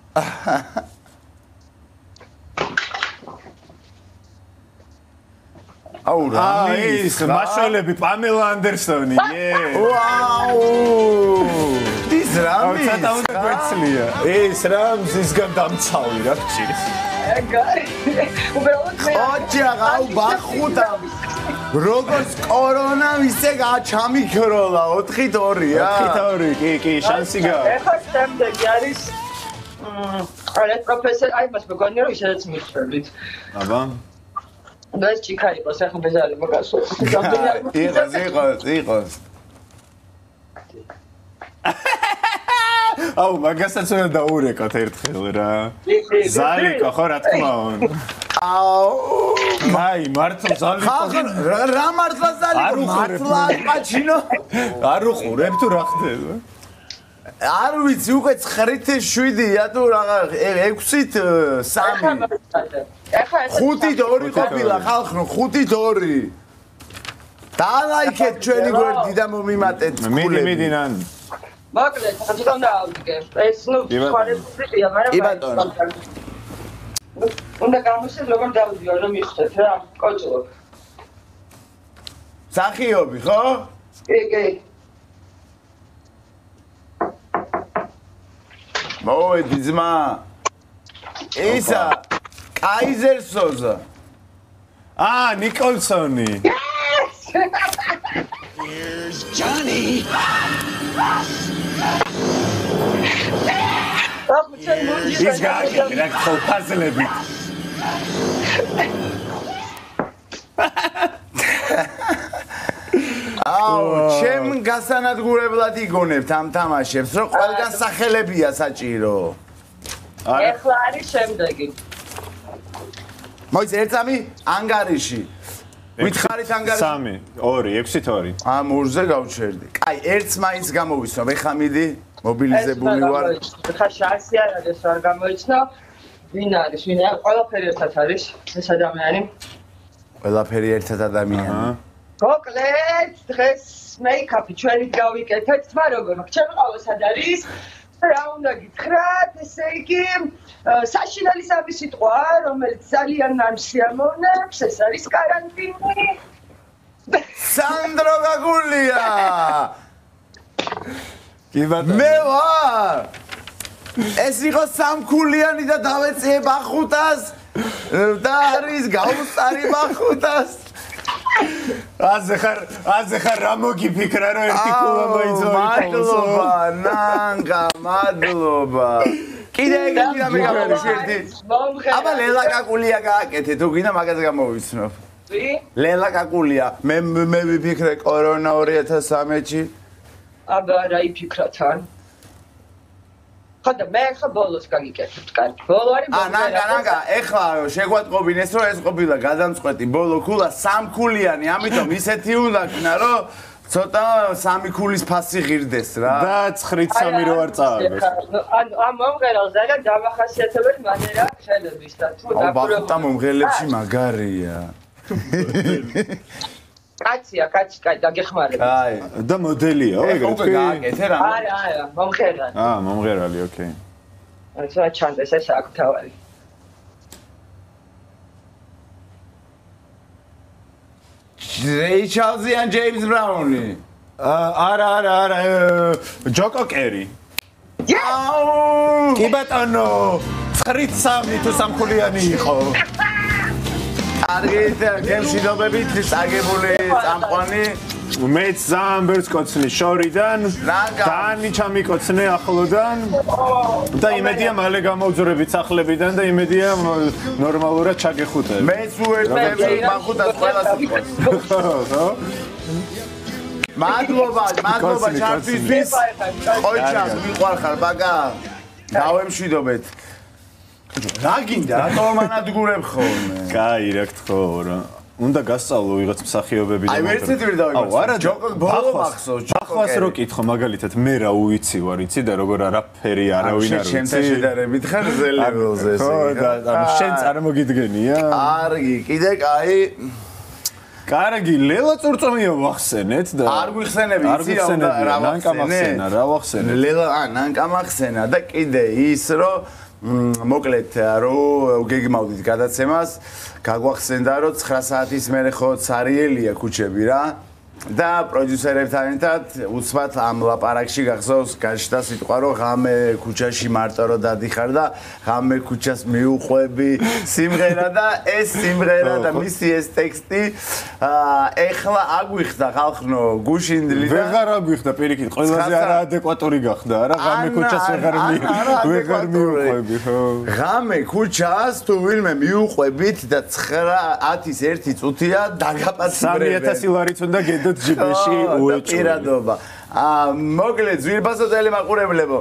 აუ რა ის მაშველები პამელა ანდერსონი ე ვაუ ის რა აუ ცოტა უნდა გვეცლია ეს რა მზისგან დამცავი რა გჭირს ეგარი უბრალოდ მე ოჯა აუ ბახუტა როგორც კორონა ისე გაჩამიქროლა ოთხი თორია ოთხი თორი კი კი შანსი გაქვს ეხლა შემდეგი არის არა პროფესორ აი მას მეგონია რომ ისედაც მიხვდებით აბა და ეს ჭიქა იყოს ახლა ბეზარი მოგასო იყოს იყოს იყოს აუ მაგასაც უნდა დაურეკოთ ერთხელ რა ზალიკო ხო რა თქმა უნდა აუ მაი მართლა ზალიკო რა მართლა ზალიკო მართლა ალპაჩინო არ უყურებ თუ რა ხდება არ ვიცი უკვე ცხრით შვიდია თუ რაღა ექვსით სამი ხუთით ორი ყოფილა ხალხო ხუთით ორი დაალაიქეთ ჩვენი გვერდი და მომიმატეთ მიდი მიდი ნან მოკლედ ცოტა უნდა ავდგე ეს ნუ ხარებია მაგრამ კი ბატონო უნდა გამოსცეს როგორ დავიდიო რომ მიხვდეთ რა კოჭო სახიობი ხო კი კი მოედი ძმა ისა კაიზერ სოზა აა ნიკოლსონი Here's Johnny. ის გააკეთე რა ხო ფაზლები აუ ჩემ გასანადგურებლად იგონებთ ამ თამაშებს რომ ყველგან სახელებია საჭირო ეხლა არის შემდეგი მოიცა ერთამი ანგარიში ვითხარით ანგარიში სამი ორი ექვსი თორი ამ ორზე გავჩერდი კაი ერთს მაინც გამოვისვა მე ხამიდი მობილიზებული ვარ ხა შანსი არ არის არ გამოიცნო ვინ არის ვინ არის ყველაფერი ერთად არის ეს ადამიანი ყველაფერი ერთად ადამიანი მოკლედ დღეს მეიქაპი ჩვენით გავიკეთეთ თმა როგორ ჩემ ყავას ად არის რა უნდა გითხრათ, ესე იგი, საშინელი სამი სიტყვა, რომელიც ძალიან არ შეამოვნებს, ეს არის კარანტინი. სანდრო გაგულია. კი ბატონო. მე ვარ. ეს იყო სამქულიანი და დავეწიებ ახუტას და არის გავუსწარი ახუტას. აზე ხარ, აზე ხარ რა მოგიფიქრა რომ ერთი ქულა მოიწოი. მადლობა, ნანკა, მადლობა. კიდე ეგეთი რამე გამოვიშვერდი. აბა ლელა კაკულია გააკეთე, თუ გინდა მაგაზე გამოვიცნობ. ვი? ლელა კაკულია. მე მე ვიფიქრე კორონა ორი ათას სამი-ში. აბა რა იფიქრა თან? ხოდა მე ხა ბოლოს გაგიკეთებთ, კარგი. ბოლო არის ბოლო. ა ნანკა, ნანკა, ეხლა შეგვატყობინეს რომ ეს ყოფილა გადამწყვეტი ბოლო ქულა სამქულიანი, ამიტომ ისეთი უნდა ქნა რომ ცოტა სამი ქულის ფასი ღირდეს რა. და ცხრით სამი რო არ წააგოს. ანუ ამ მომღერალს არა დამახასიათებელი მანერა ხელების და თუ აბა ბახტა მომღერლებში მაგარია. კაცია, კაცი, კაი, დაგეხმარებით. აი, და მოდელიაო ეგრე უკვე თქვი? გააკეთე რა. არა, არა, მომღერალი. აა, მომღერალი, ოკეი. ანუ რა ჩანდეს ეს აქ თავარი. რეი ჩარლზი ან ჯეიმს ბრაუნი? არა, არა, არა, ჯოკო კერი. აუ! კი ბატონო, ცხრით სამი თუ სამქულიანი იყო. კარგი, გემშვიდობებით წაგებული წამყვანი. მეც ძალიან ბევრს კოცნი შორიდან, დანი ჩამიკოცნე ახლოდან და იმედია მალე გამოვძვრებით სახლებიდან და იმედია ნორმალურად ჩაგეხუტები. მეც უერთდები მახუტას ყველას იყოს. ხო? მადლობა, მადლობა ჩართვისთვის. ხოჭა, მიყვარხარ ბაგა. დავემშვიდობეთ. რა გინდა? რატომ მანადგურებ ხოლმე? კაი, რა გთხოვ რა. უნდა გასწავლო ვიღაც მსახიობები და აი ვერცეთ ვერ დავიმარცხე. აუ არა, ჯოკო ბოლო მახსოვს, ჯოკო. ახლა რო კითხო მაგალითად მე რა უიცი ვარ, იცი და როგორ არაფერი არავინ არ ვიცი. შენთან შედარებით ხარ ზელებელზე ესე. ხო და ანუ შენ წარმოგიდგენია? კარგი, კიდე კაი. კარგი, ლელა წურწუმია ვახსენეთ და არ გვიხსენები, არ გვიხსენები, ნანკა მახსენა, რა ვახსენე? ლელა, ა ნანკა მახსენა და კიდე ის რომ მოკლედ რომ გეგმავდით გადაცემას, გაგვახსენდა რომ ცხრა საათის მერე ხო ცარიელია ქუჩები რა და პროდიუსერებთან ერთად უცბად ამ ლაპარაკში გახსოვს გაჩნდა სიტყვა რომ ღამე ქუჩაში მარტო რო დადიხარ და ღამე ქუჩას მიუყვები სიმღერა და ეს სიმღერა და მისი ეს ტექსტი ეხლა აგვიხდა ხალხნო გუშინდლი და ვეღარ აგვიხდა პირიქით ყველაზე არაადეკვატური გახდა რა ღამე ქუჩას ვეღარ მი ვეღარ მიუყვები ხო ღამე ქუჩას თუ ვინმე მიუყვებით და ცხრა ათის ერთი წუთია დაგაპატიმრებენ სამი ათასი ლარიც უნდა გედოთ ჯიბეში უეჭვი პირადობა აა მოკლედ ძვირფასოთელი მაყურებლებო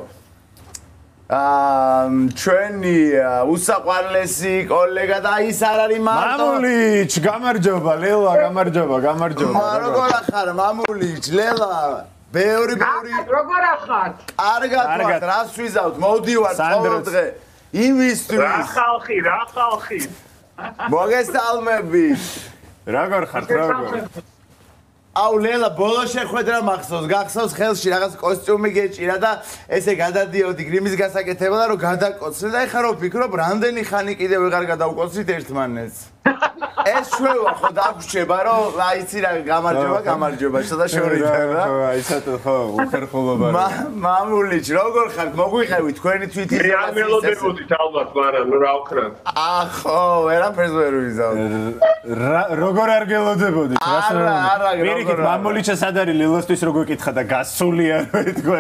აა ჩვენი უსაყვარლესი კოლეგა და ის არ არის მარტო მამულიჩ გამარჯობა ლელა გამარჯობა გამარჯობა როგორ ახარ მამულიჩ ლელა ბევრი ბევრი როგორ ახარ კარგად ვარ რას ვიზავთ მოვდივართ ყოველდღე იმისთვის რა ხალხი რა ხალხი მოგესალმები როგორ ხართ როგორ აუ ლელა ბოლო შეხვედრა მახსოვს გახსოვს ხელში რაღაც კოსტიუმი გეჭირა და ესე გადადიოდი გრიმის გასაკეთებლა რომ გადაკოცნე და ეხლა რომ ვფიქრობ რამდენი ხანი კიდე ვეღარ გადავკოცნით ერთმანეთს ეს შვევა ხო დაგვრჩება რომ აიცი რა გამარჯობა გამარჯობა შოდა შორიდან რა ხო აი საერთოდ ხო უხერხულობა მამულიჩ როგორ ხართ მოგვიყევი თქვენი თვითი მე არ მელოდებოდით ალბათ მაგრამ რა ვქრათ ახო ვერაფერს ვერ ვიზავ როგორ არ გელოდებოდით არა არა პირიქით მამულიჩა სად არის ლილოსთვის როგორ გითხა და გასულია თქვა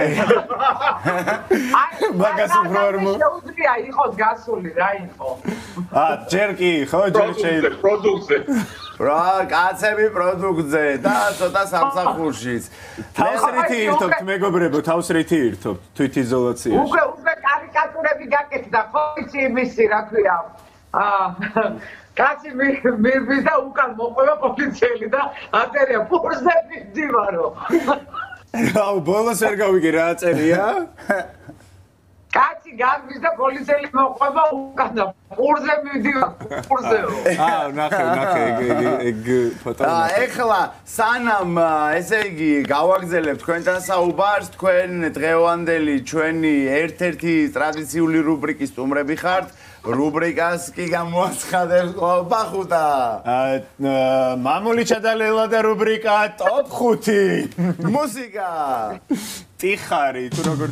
მაგას უფრო არ მო შეუძლია იყოს გასული რა იყო ა ჯერ კი ხო ჯერ შეიძლება პროდუქტზე რა კაცები პროდუქტზე და ცოტა სამსახურშიც თავს რითი ირთობთ მეგობრებო თავს რითი ირთობთ თვითიზოლაციაში უკვე უკვე კარიკატურები გაკეთდა ხო იცი იმისი რა ქვია აა კაცი მირბის და უკან მოყვება პოლიციელი და აწერია ფურსები ძივარო აუ ბოლოს ვერ გავიგე რა აწერია კაცი გარბის და პოლიციელი მოყვება უკანა ყურზე მიდიოდა ყურზეო აა ნახე ნახე ეგ ფოტო აა ეხლა სანამ ესე იგი გავაგზავნებთ თქვენთან საუბარს თქვენ დღევანდელი ჩვენი ერთ-ერთი ტრადიციული რუბრიკის სტუმრები ხართ რუბრიკას კი გამოაცხადებს ბახუტა მამულიჩა და ლელა და რუბრიკა ტოპ ხუთი მუსიკა ტიხარი თუ როგორ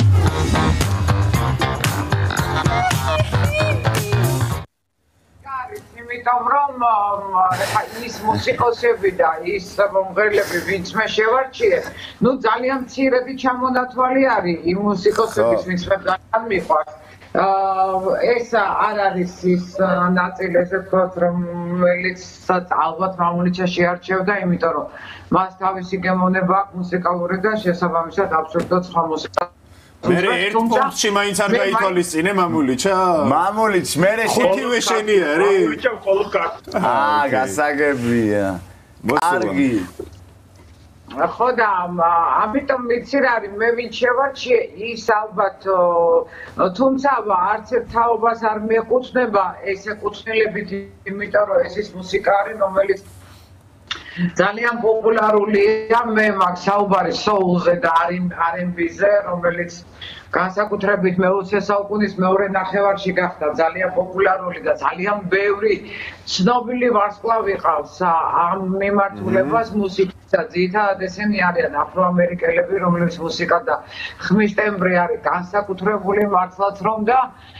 იმიტომ რომ ის მუსიკოსები და ის მომღერლები ვინც მე შევარჩიე, ნუ ძალიან მცირედი ჩამონათვალი არის იმ მუსიკოსების ვინც მე ძალიან მიყვარს. ეს არ არის ის ნაწილი ესე ვთქვათ, რომელიც ალბათ მამულიჩაში არჩევდა, იმიტომ რომ მას თავისი გემოვნება აქვს მუსიკალური და შესაბამისად აბსოლუტურად სხვა მუსიკა. მერე ერთ პუნქტში მაინც არ გაითვალისწინე მამულიჩა? მამულიჩ, მერე ხუთივე შენი არის? მამულიჩა მხოლოდ კაცი. აა, გასაგებია. კარგი. ხო და ამიტომ ვიცი რა არის, მე ვინ შევარჩიე, ის ალბათ თუმცა არც ერთ თაობას არ მიეკუთვნება ეს ეკუთვნილებით, იმიტომ რომ ეს ის მუსიკა არის, რომელიც ძალიან პოპულარულია, მე მაქვს საუბარი soul-ზე და არ εν ბი-ზე, რომელიც განსაკუთრებით მეოცე საუკუნის მეორე ნახევარში გახდა ძალიან პოპულარული და ძალიან ბევრი ცნობილი ვარსკვლავი ყავს ამ მიმართულებას მუსიკისა. ძირითადად ესენი არიან აფროამერიკელები, რომლებიც მუსიკა და ხმის ტემბრი არის განსაკუთრებული მართლაც რომ და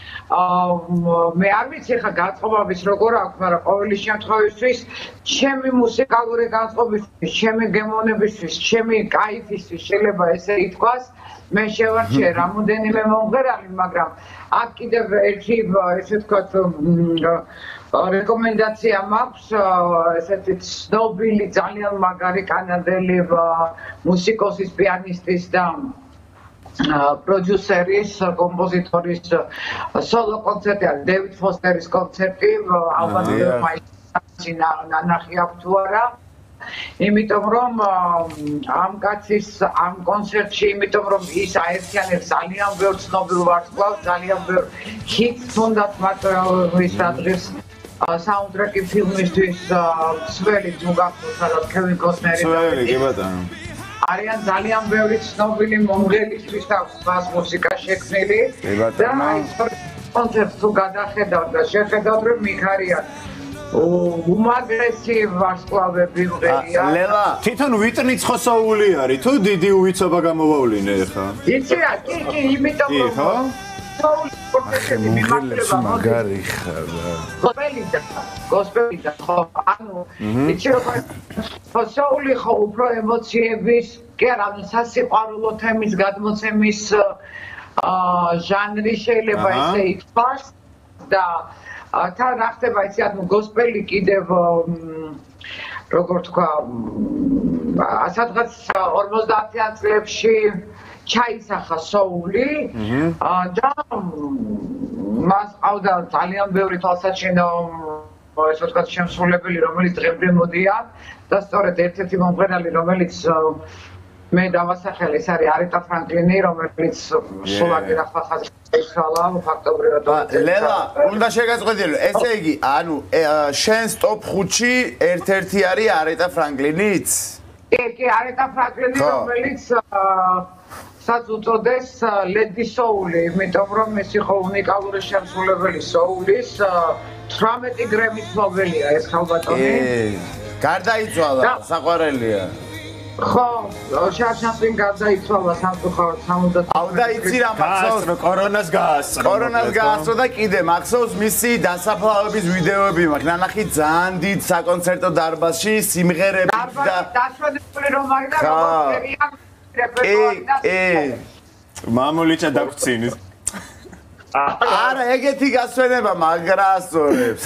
მე არ ვიცი ხა განწყობების როგორ აქვს, მაგრამ ყოველი შემთხვევისთვის ჩემი მუსიკალური განწყობისთვის, ჩემი გემოვნებისთვის, ჩემი кайფისთვის შეიძლება ესე ითქვას, მე შევარჩიე რამოდენიმე მომღერალი, მაგრამ აქ კიდევ ერთი ესე ვთქვათ რეკომენდაცია მაქვს, ესეთი ცნობილი ძალიან მაგარი კანადელი მუსიკოსის, პიანისტის და პროდიუსერის, კომპოზიტორის სოლო კონცერტი არის, დევიდ ფოსტერის კონცერტი, ალბათ მაინც ნანახი აქვს თუ არა. იმიტომ რომ ამ კაცის ამ კონცერტში, იმიტომ რომ ის აერთიანებს ძალიან ბევრ ცნობილ ვარსკვლავს, ძალიან ბევრ ჰიტს თუნდაც მატერიალის ადრეს საუნდტრეკი ფილმისთვის სველი თუ გახსოვთ რა კევინ კოსნერი სველი კი ბატონო არიან ძალიან ბევრი ცნობილი მომღერლისთვის აქვს მას მუსიკა შექმნილი და ის კონცერტს თუ გადახედავთ და შეხედავთ რომ მიხარია უმაგრესი ვარსკვლავები მღერია ლელა თვითონ ვიტნი ცხოსაული არის თუ დიდი უვიცობა გამოვავლინე ხა იცი რა კი კი იმიტომ რომ ახე მომღერლებში მაგარი ხარ გოსპელი და გოსპელი და ხო ანუ იცი რომ სოული ხო უფრო ემოციების კი არა ანუ სასიყვარულო თემის გადმოცემის ჟანრი შეიძლება ესე ითქვას და თან რა ხდება იცი ანუ გოსპელი კიდევ როგორ თქვა სადღაც ორმოცდაათიან წლებში ჩაისახა სოული და მას ყავდა ძალიან ბევრი თვალსაჩინო ესე ვთქვათ შემსრულებელი რომელიც დღემდე მოდიან და სწორედ ერთ-ერთი მომღერალი რომელიც მე დავასახელე ეს არის არეტა ფრანკლინი რომელიც სულაკი და ხალხაზე ისალა ფაქტობრივად ლელა უნდა შეგაწყვეტილო ესე იგი ანუ შენს ტოპ ხუთში ერთ-ერთი არის არეტა ფრანკლინიც კი კი არეტა ფრანკლინი რომელიც სადაც უწოდეს ლედი სოული იმიტომ რომ ეს იყო უნიკალური შემსრულებელი სოულის თვრამეტი გრემის მფლობელია ეს ხალბატონი გარდაიცვალა საყვარელია ხო, შარშამპინ გარდაიცვალა სამწუხაროდ სამოცდაათი. აუ და იცი რა მახსოვს კორონას გაასწრო. კორონას გაასწრო და კიდე მახსოვს მისი დასაფლავების ვიდეოები მაქვს. ნანახი ძალიან დიდ საკონცერტო დარბაზში სიმღერებით და დაშვებული რომ არის და როგორია რეპერტუარი და მამულიჩა დაგწინის. არა, ეგეთი გასვენება მაგრა ასწორებს.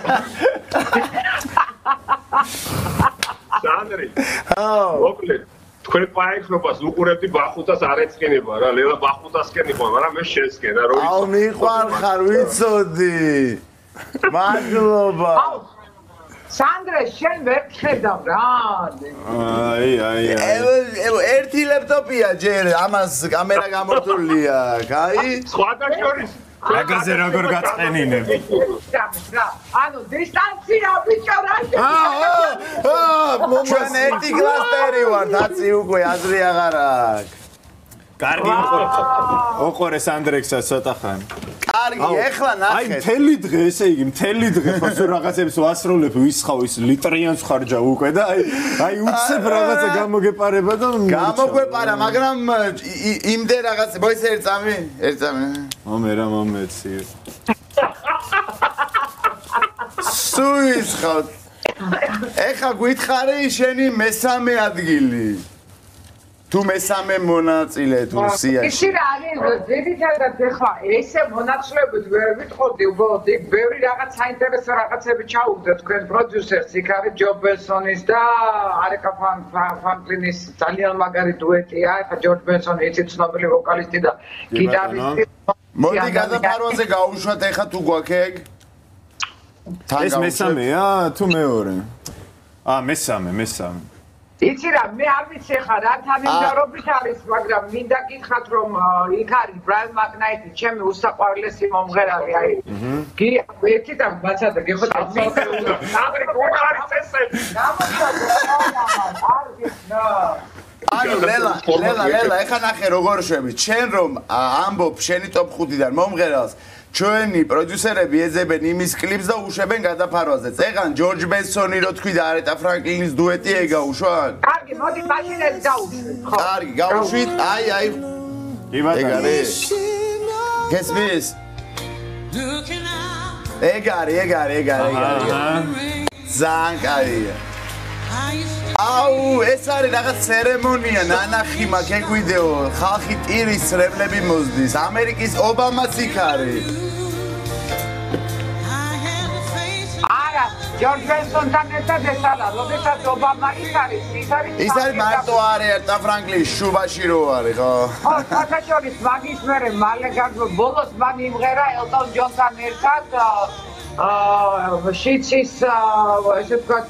სანდრი. აუ. მოკლედ, თქვენ პაექნობას უყურებდი ბახუტას არ ეწყინება რა, ლელა ბახუტასკენ იყო, მაგრამ მე შენსკენ რა, რო აუ, მიყვარხარ, ვიცოდი. მადლობა. აუ, სანდრე შენ ვერ ხედავ რა აი აი აი ერთი ლეპტოპია ჯერ ამას კამერა გამორთულია აი სხვადასხვა მაგაზე როგორ გაწყენინებ რა ანუ დისტანცია ბიჭო რა აა ჩვენ ერთი კლასტერი ვართ აცი უკვე აზრი აღარ აქვს კარგი ოყორე სანდრექსა ცოტა ხან კარგი ეხლა ნახეთ აი მთელი დღე ესე იგი მთელი დღე ხო სულ რაღაცებს ვასრულებ ვისხავ ის ლიტრიანს ხარჯა უკვე და აი აი უცებ რაღაცა გამოგეპარება და გამოგვეპარა მაგრამ იმდე რაღაც მოიცე ერთ წამი ერთ წამი მომე რა მომეცი სუის ხავ ეხა გითხარი შენი მესამე ადგილი თუ მესამე მონაწილე თუ სიაში ისი რა არის ძირითადად ეხლა ესე მონაცვლებით ვერ ვიტყოდი უბრალოდ იქ ბევრი რაღაც საინტერესო რაღაცები ჩაუგდეთ თქვენ პროდიუსერს იქ არის ჯო ბენსონის და არეკა ფრანკლინის ძალიან მაგარი დუეტია ეხლა ჯორჯ ბენსონი იცით ცნობილი ვოკალისტი და გიტარისტი მოდი გადაფარვაზე გაუშვათ ეხლა თუ გვაქვს ეგ ეს მესამეა თუ მეორე აა მესამე მესამე იცი რა მე არ ვიცი ხა რა თანმიმდევრობით არის მაგრამ მინდა გითხრათ რომ იქ არის ბრაიან მაკნაიტი ჩემი უსაყვარლესი მომღერალი აი კი ერთი და ბაცადა გეხოთ ნაბრი გუნა არის წესები ანუ ლელა ლელა ლელა ეხა ნახე როგორ შვები ჩვენ რომ ამბობ შენი ტოპ ხუთიდან მომღერალს ჩვენი პროდიუსერები ეძებენ იმის კლიპს და უშვებენ გადაფარვაზე. წეგან ჯორჯ ბენსონი რო თქვი და არეტა ფრანკლინის დუეტი ეგა უშვან? კარგი, მოდი მაშინ ეს დაუშვით. კარგი, გაუშვით. აი, აი. ეგ არის. გესმის? ეგ არის, ეგ არის, ეგ არის, ეგ არის. ძალიან კარგია. აუ, ეს არის რაღაც ცერემონია, ნანახი მაგ ეგ ვიდეო, ხალხი ტირის წრებლები მოსდის. ამერიკის ობამაც იქ არის. არა, ჯორჯ ბენსონთან ერთად ეს არა, როდესაც ობამა იქ არის, ის არის ის არის მარტო არის ერტა ფრანკლინის შუბაში რო არის, ხო? ხო, საქართველოს მაგის მერე მალე გარდა ბოლოს მან იმღერა ელტონ ჯონთან ერთად აა შიცის ესე ვთქვათ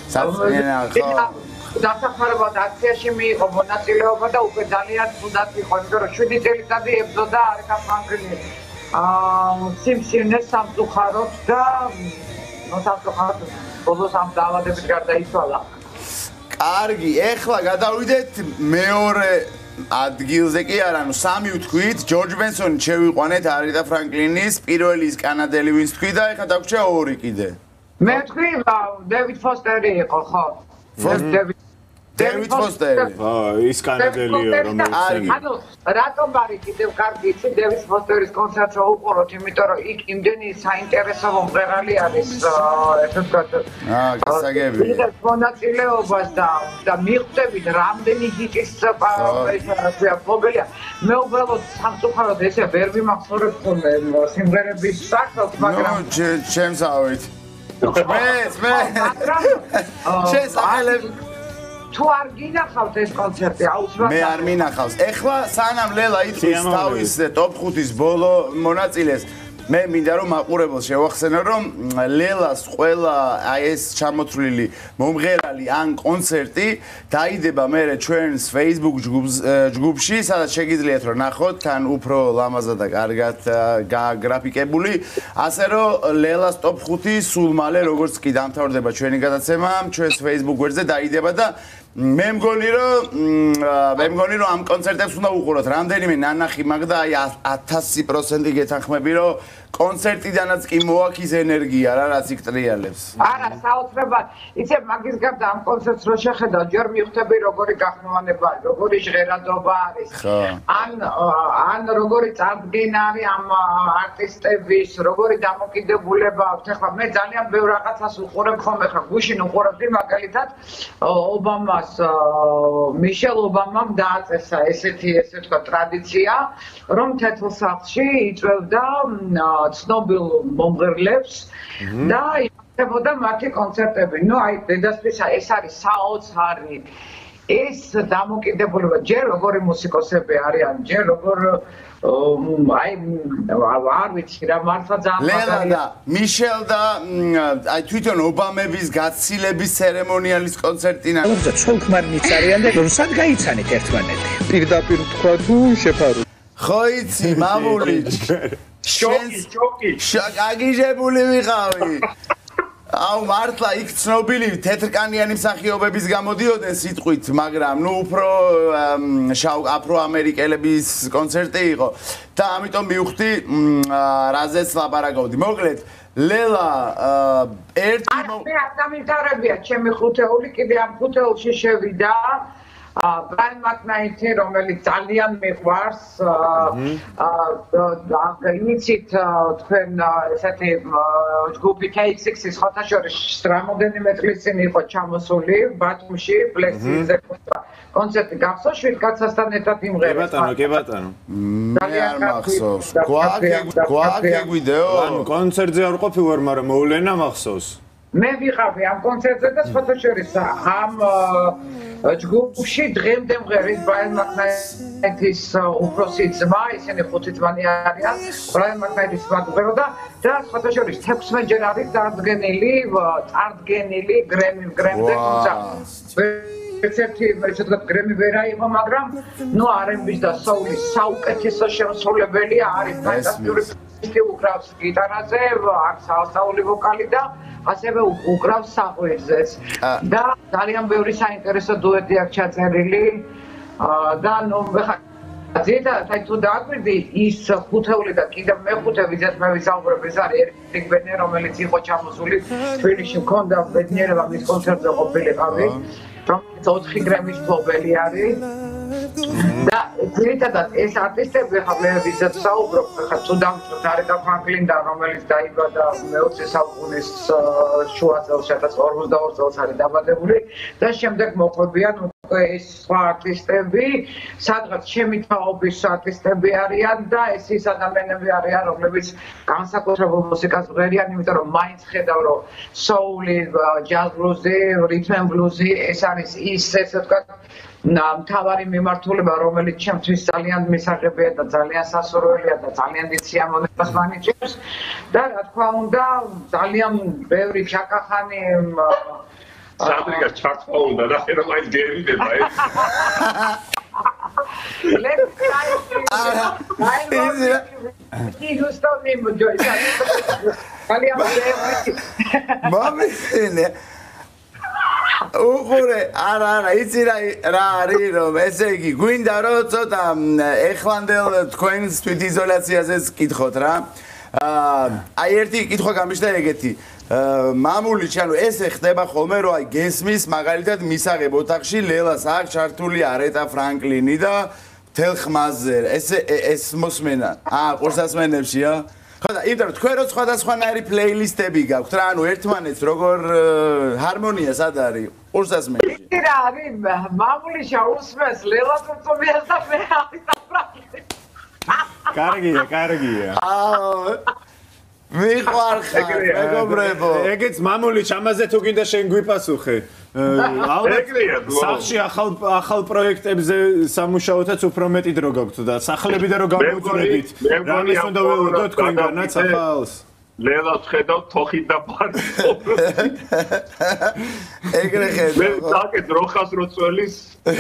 დასახმარებლად აქციაში მიიღო მონაწილეობა და უკვე ძალიან ცუდად იყო, იმიტომ რომ შვიდი წელიწადი ებრძოდა არეკა ფრანკლინი აა სიმსივნეს სამწუხაროდ და სამწუხაროდ ბოლოს ამ დაავადებით გარდაიცვალა. კარგი, ეხლა გადავიდეთ მეორე ადგილზე კი არა, ნუ სამი ვთქვით, ჯორჯ ბენსონი შევიყვანეთ არეტა ფრანკლინის, პირველი ის კანადელი ვინც თქვი და ეხლა დაგვრჩა ორი კიდე. მე ვთქვი, დევიდ ფოსტერი იყო, ხო? დევიდ ფოსტერი. აა, ის კანადელია, რომელიც ანუ რატომ არის კიდევ კარგი იცი დევიდ ფოსტერის კონცერტს რო უყუროთ, იმიტომ რომ იქ იმდენი საინტერესო მომღერალი არის, ესე ვთქვათ. აა, გასაგები. ის მონაწილეობას და და მიხვდებით რამდენი ჰიტის ფლობელია. მე უბრალოდ სამწუხაროდ ესე ვერ ვიმახსოვრებ ხოლმე სიმღერების სახელს, მაგრამ ნუ ჩემსავით. მე მე შესაძლებელი თუ არ გინახავთ ეს კონცერტი აუცილებლად მე არ მინახავს. ეხლა სანამ ლელა ითქვის თავის ტოპ ხუთის ბოლო მონაწილეს მე მინდა რომ მაყურებელს შევახსენო რომ ლელას ყველა აი ეს ჩამოთვლილი მომღერალი ან კონცერტი დაიდება მერე ჩვენს Facebook ჯგუფში სადაც შეგიძლიათ რომ ნახოთ თან უფრო ლამაზად და კარგად გაგრაფიკებული ასე რომ ლელას ტოპ ხუთი სულ მალე როგორც კი დამთავრდება ჩვენი გადაცემა ჩვენს Facebook გვერდზე დაიდება და მე მგონი რომ მე მგონი რომ ამ კონცერტებს უნდა უყუროთ რამდენიმე ნანახი მაგ და აი ათასი პროცენტი გეთანხმები რომ კონცერტიდანაც კი მოაქის ენერგია რა რაც იქ ტრიალებს. არა, საოცრებად. იცი მაგის გარდა ამ კონცერტს რო შეხედავ, ჯერ მივხვდები როგორი გახმოვანება, როგორი ჟღერადობა არის. ან ან როგორი წარდგენა არის ამ არტისტების, როგორი დამოკიდებულება აქვს. ეხლა მე ძალიან ბევრ რაღაცას უყურებ ხოლმე, ხა გუშინ უყურებდი მაგალითად ობამას, მიშელ ობამამ დააწესა ესეთი ესე თქვა ტრადიცია, რომ თეთრ სახლში იწვევდა ცნობილ მომღერლებს და იმართებოდა მათი კონცერტები. ნუ აი დედასწრისა ეს არის საოცარი ეს დამოკიდებულება ჯერ როგორი მუსიკოსები არიან, ჯერ როგორ აი არ ვიცი რა მართლა ძალიან ლელა და მიშელ და აი თვითონ ობამების გაცილების ცერემონიალის კონცერტინა. უბრალოდ ცოლ-ქმარნიც არიან და რუსად გაიცანით ერთმანეთი. პირდაპირ თქვა თუ შეფარო. ხო იცი, მამული. შოკი, შოკი. შაგაგიჟებული ვიყავი. აუ მართლა იქ ცნობილი თეთრკანიანი მსახიობების გამოდიოდნენ სიტყვით, მაგრამ ნუ უფრო აფრო-ამერიკელების კონცერტი იყო და ამიტომ მივხვდი რაზეც ლაპარაკობდი. მოკლედ, ლელა ერთი მე არ დამიტარებია ჩემი ხუთეული, კიდე ამ ხუთეულში შევიდა ბრაიან მაკნაიტი, რომელიც ძალიან მიყვარს. იცით თქვენ ესეთი ჯგუფი კეი ეიჩ-სიქსის ხოთაშორის რამოდენიმე წლის წინ იყო ჩამოსული ბათუმში, ბლესიზე კონცერტი გახსოვს შვიდ კაცასთან ერთად იმღერეს. კი ბატონო, კი ბატონო. მე არ მახსოვს. გვაქვს ვიდეო? ანუ კონცერტზე არ ყოფილი ვარ, მაგრამ მოვლენა მახსოვს. მე ვიყავი ამ კონცერტზე და სხვათა შორის ამ ჯგუფში დღემდე მღერის ბრაიან მაკნაიტის უფროსი ძმა, ისინი ხუთი ძმანი არიან, ბრაიან მაკნაიტის მაგბერო და და სხვათა შორის თექვსმეტჯერ არის წარდგენილი, წარდგენილი გრემი გრემზე თუმცა ერთ-ერთი ესე ვთქვათ გრემი ვერ აიღო, მაგრამ ნუ არ ენ ბის და soul-ის საუკეთესო შემსრულებელია, არის ფანტასტიკური უკრავს გიტარაზე, აქვს ასაული ვოკალი და ასევე უკრავს საყვირზეც და ძალიან ბევრი საინტერესო დუეტი აქვს ჩაწერილი და ნუ ხა ძირითადად აი თუ დააკვირდი ის ხუთეული და კიდევ მეხუთე ვიზეთ მე ვისაუბრებ ეს არის ერიკ ბენე რომელიც იყო ჩამოსული თბილისში მქონდა ბედნიერება მის კონცერტზე ყოფილიყავი რომელიც ოთხი გრემის მფლობელი არის და ძირითადად ეს არტისტები ხა მე ვიზეთ საუბრობ ხა თუ დავიწყოთ არეთა ფრანკლინდა რომელიც დაიბადა მეოცე საუკუნის შუა წელს ათას ორმოცდაორი წელს არის დაბადებული და შემდეგ მოყვებიან ეს სხვა არტისტები სადღაც ჩემი თაობის არტისტები არიან და ეს ის ადამიანები არიან რომლებიც განსაკუთრებულ მუსიკას ღერიან იმიტომ რომ მაინც ხედავ რომ soul-ი, jazz blues-ი, rhythm and blues-ი ეს არის ის ესე ვთქვათ მთავარი მიმართულება რომელიც ჩემთვის ძალიან მისაღებია და ძალიან სასურველია და ძალიან დიდ სიამოვნებას მანიჭებს და რა თქმა უნდა ძალიან ბევრი ჩაკახანი Sadrigas ჩართვა უნდა და ხერა მაინც გერიდება ეს. Let's try. Კი გუსტავ მიმოჯოი. ძალიან ბევრი. მომისინე უყურე, არა, არა, იცი რა რა არის რომ ესე იგი გვინდა რომ ცოტა ეხლანდელ თქვენს თვითიზოლაციაზეც კითხოთ რა. აი ერთი კითხვა გამიშდა ეგეთი. მამულიც ანუ ესე ხდება ხოლმე რომ აი გესმის მაგალითად მისაღებ ოთახში ლელას აქვს ჩართული არეთა ფრანკლინი და მთელ ხმაზე ეს ეს მოსმენა აა ყურსასმენებშია ხო და იმიტომ რომ თქვენ რო სხვადასხვანაირი პლეილისტები გაქვთ რა ანუ ერთმანეთს როგორ ჰარმონია სად არის ყურსასმენში კი რა არის მამულიშა უსმენს ლელას უწობიას და მე არის საფრანგეთი კარგია კარგია აა მიყვარხარ მეგობრებო ეგეც მამული ჩამაზე თუ გინდა შენ გვიპასუხე ალბათ სახში ახალ ახალ პროექტებზე სამუშაოთაც უფრო მეტი დრო გაქვთ და სახლები და რო გამოვწურებით რამის უნდა ველოდოთ თქვენგანაც ახალს ლელას ხედავ თოხით და პარკო ეგრე ხედავ მე საკეთ როხას როწველის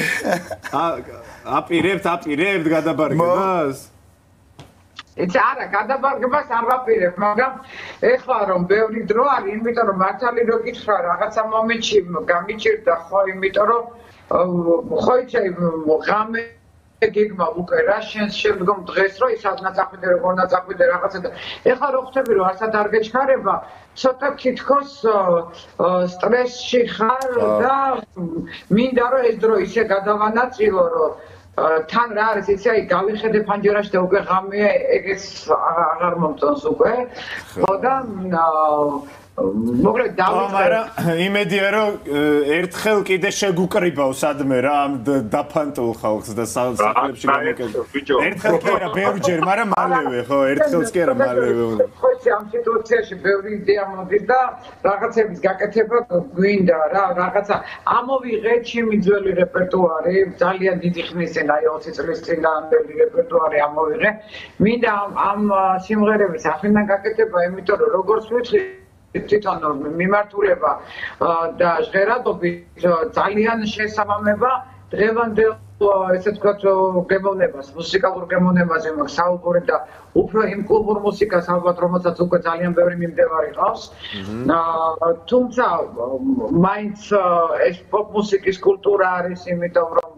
აპირებთ აპირებთ გადაბარგებას ეს არა გადაბარგებას არ ვაპირებ, მაგრამ ეხლა რომ ბევრი დრო არის, იმიტომ რომ მართალი რო გითხრა რაღაცა მომენტში გამიჭირდა ხო, იმიტომ რომ ხო იცი ღამე გიგმა უკვე რა შენს შემდგომ დღეს რო ის ადნა წახვიდე როგორ უნდა წახვიდე რაღაცა და ეხლა რო ხვდები რომ არსად არ გეჩქარება, ცოტა თითქოს სტრესში ხარ და მინდა რომ ეს დრო ისე გადავანაწილო რომ თან რა არის იცი აი გავიხედე ფანჯერაში და უკვე ღამეა ეგეც აღარ მომწონს უკვე ხო და მოკლედ დავიწყე მაგრამ იმედია რომ ერთხელ კიდე შეგუკრიბავ სადმე რა ამ დაფანტულ ხალხს და საქმეებში გამიკეთებ ერთხელ კი არა ბევრჯერ მაგრამ მალევე ხო ერთხელს კი არა მალევე უნდა ხო ამ სიტუაციაში ბევრი იდეა მოდის და რაღაცების გაკეთება გვინდა რა რაღაცა ამოვიღეთ ჩემი ძველი რეპერტუარი ძალიან დიდი ხნის წინ აი ოცი წლის წინ დაამდელი რეპერტუარი ამოვიღე მინდა ამ სიმღერების ახლა გაკეთება იმიტომ რომ როგორც ვიტყვი თვითონ მიმართულება და ჟღერადობით ძალიან შესაბამება დღევანდელ ესე ვთქვათ გემოვნებას, მუსიკალურ გემოვნებაზე მაქვს საუბარი და უფრო იმ კლუბურ მუსიკას ალბათ რომელსაც უკვე ძალიან ბევრი მიმდევარი ყავს. თუმცა მაინც ეს პოპ მუსიკის კულტურა არის, იმიტომ რომ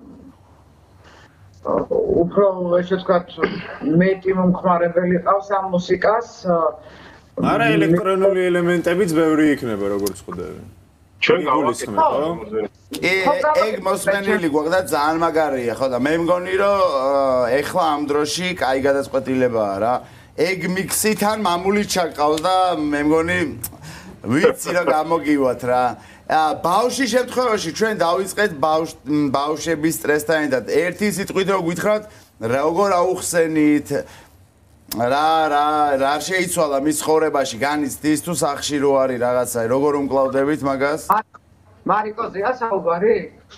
უფრო ესე ვთქვათ მეტი მომხმარებელი ყავს ამ მუსიკას. არა ელექტრონული ელემენტებიც ბევრი იქნება როგორც ხვდები. ჩვენ გავაკეთებთ ხო? ეგ მოსმენილი გვაქვს და ძალიან მაგარია ხო და მე მგონი რომ ეხლა ამ დროში კაი გადაწყვეტილებაა რა. ეგ მიქსიდან მამული ჩაკავს და მე მგონი ვიცი რომ გამოგივათ რა. ბავშვის შემთხვევაში ჩვენ დავიწყეთ ბავშვების სტრესთან და ერთი სიტყვით რო გითხრათ როგორ აუხსენით რა რა რა შეიცვალა მის ხოვრებაში განიცდის თუ სახში რო არის რაღაცა როგორ უმკლავდებით მაგას მარიკოზია საუბარი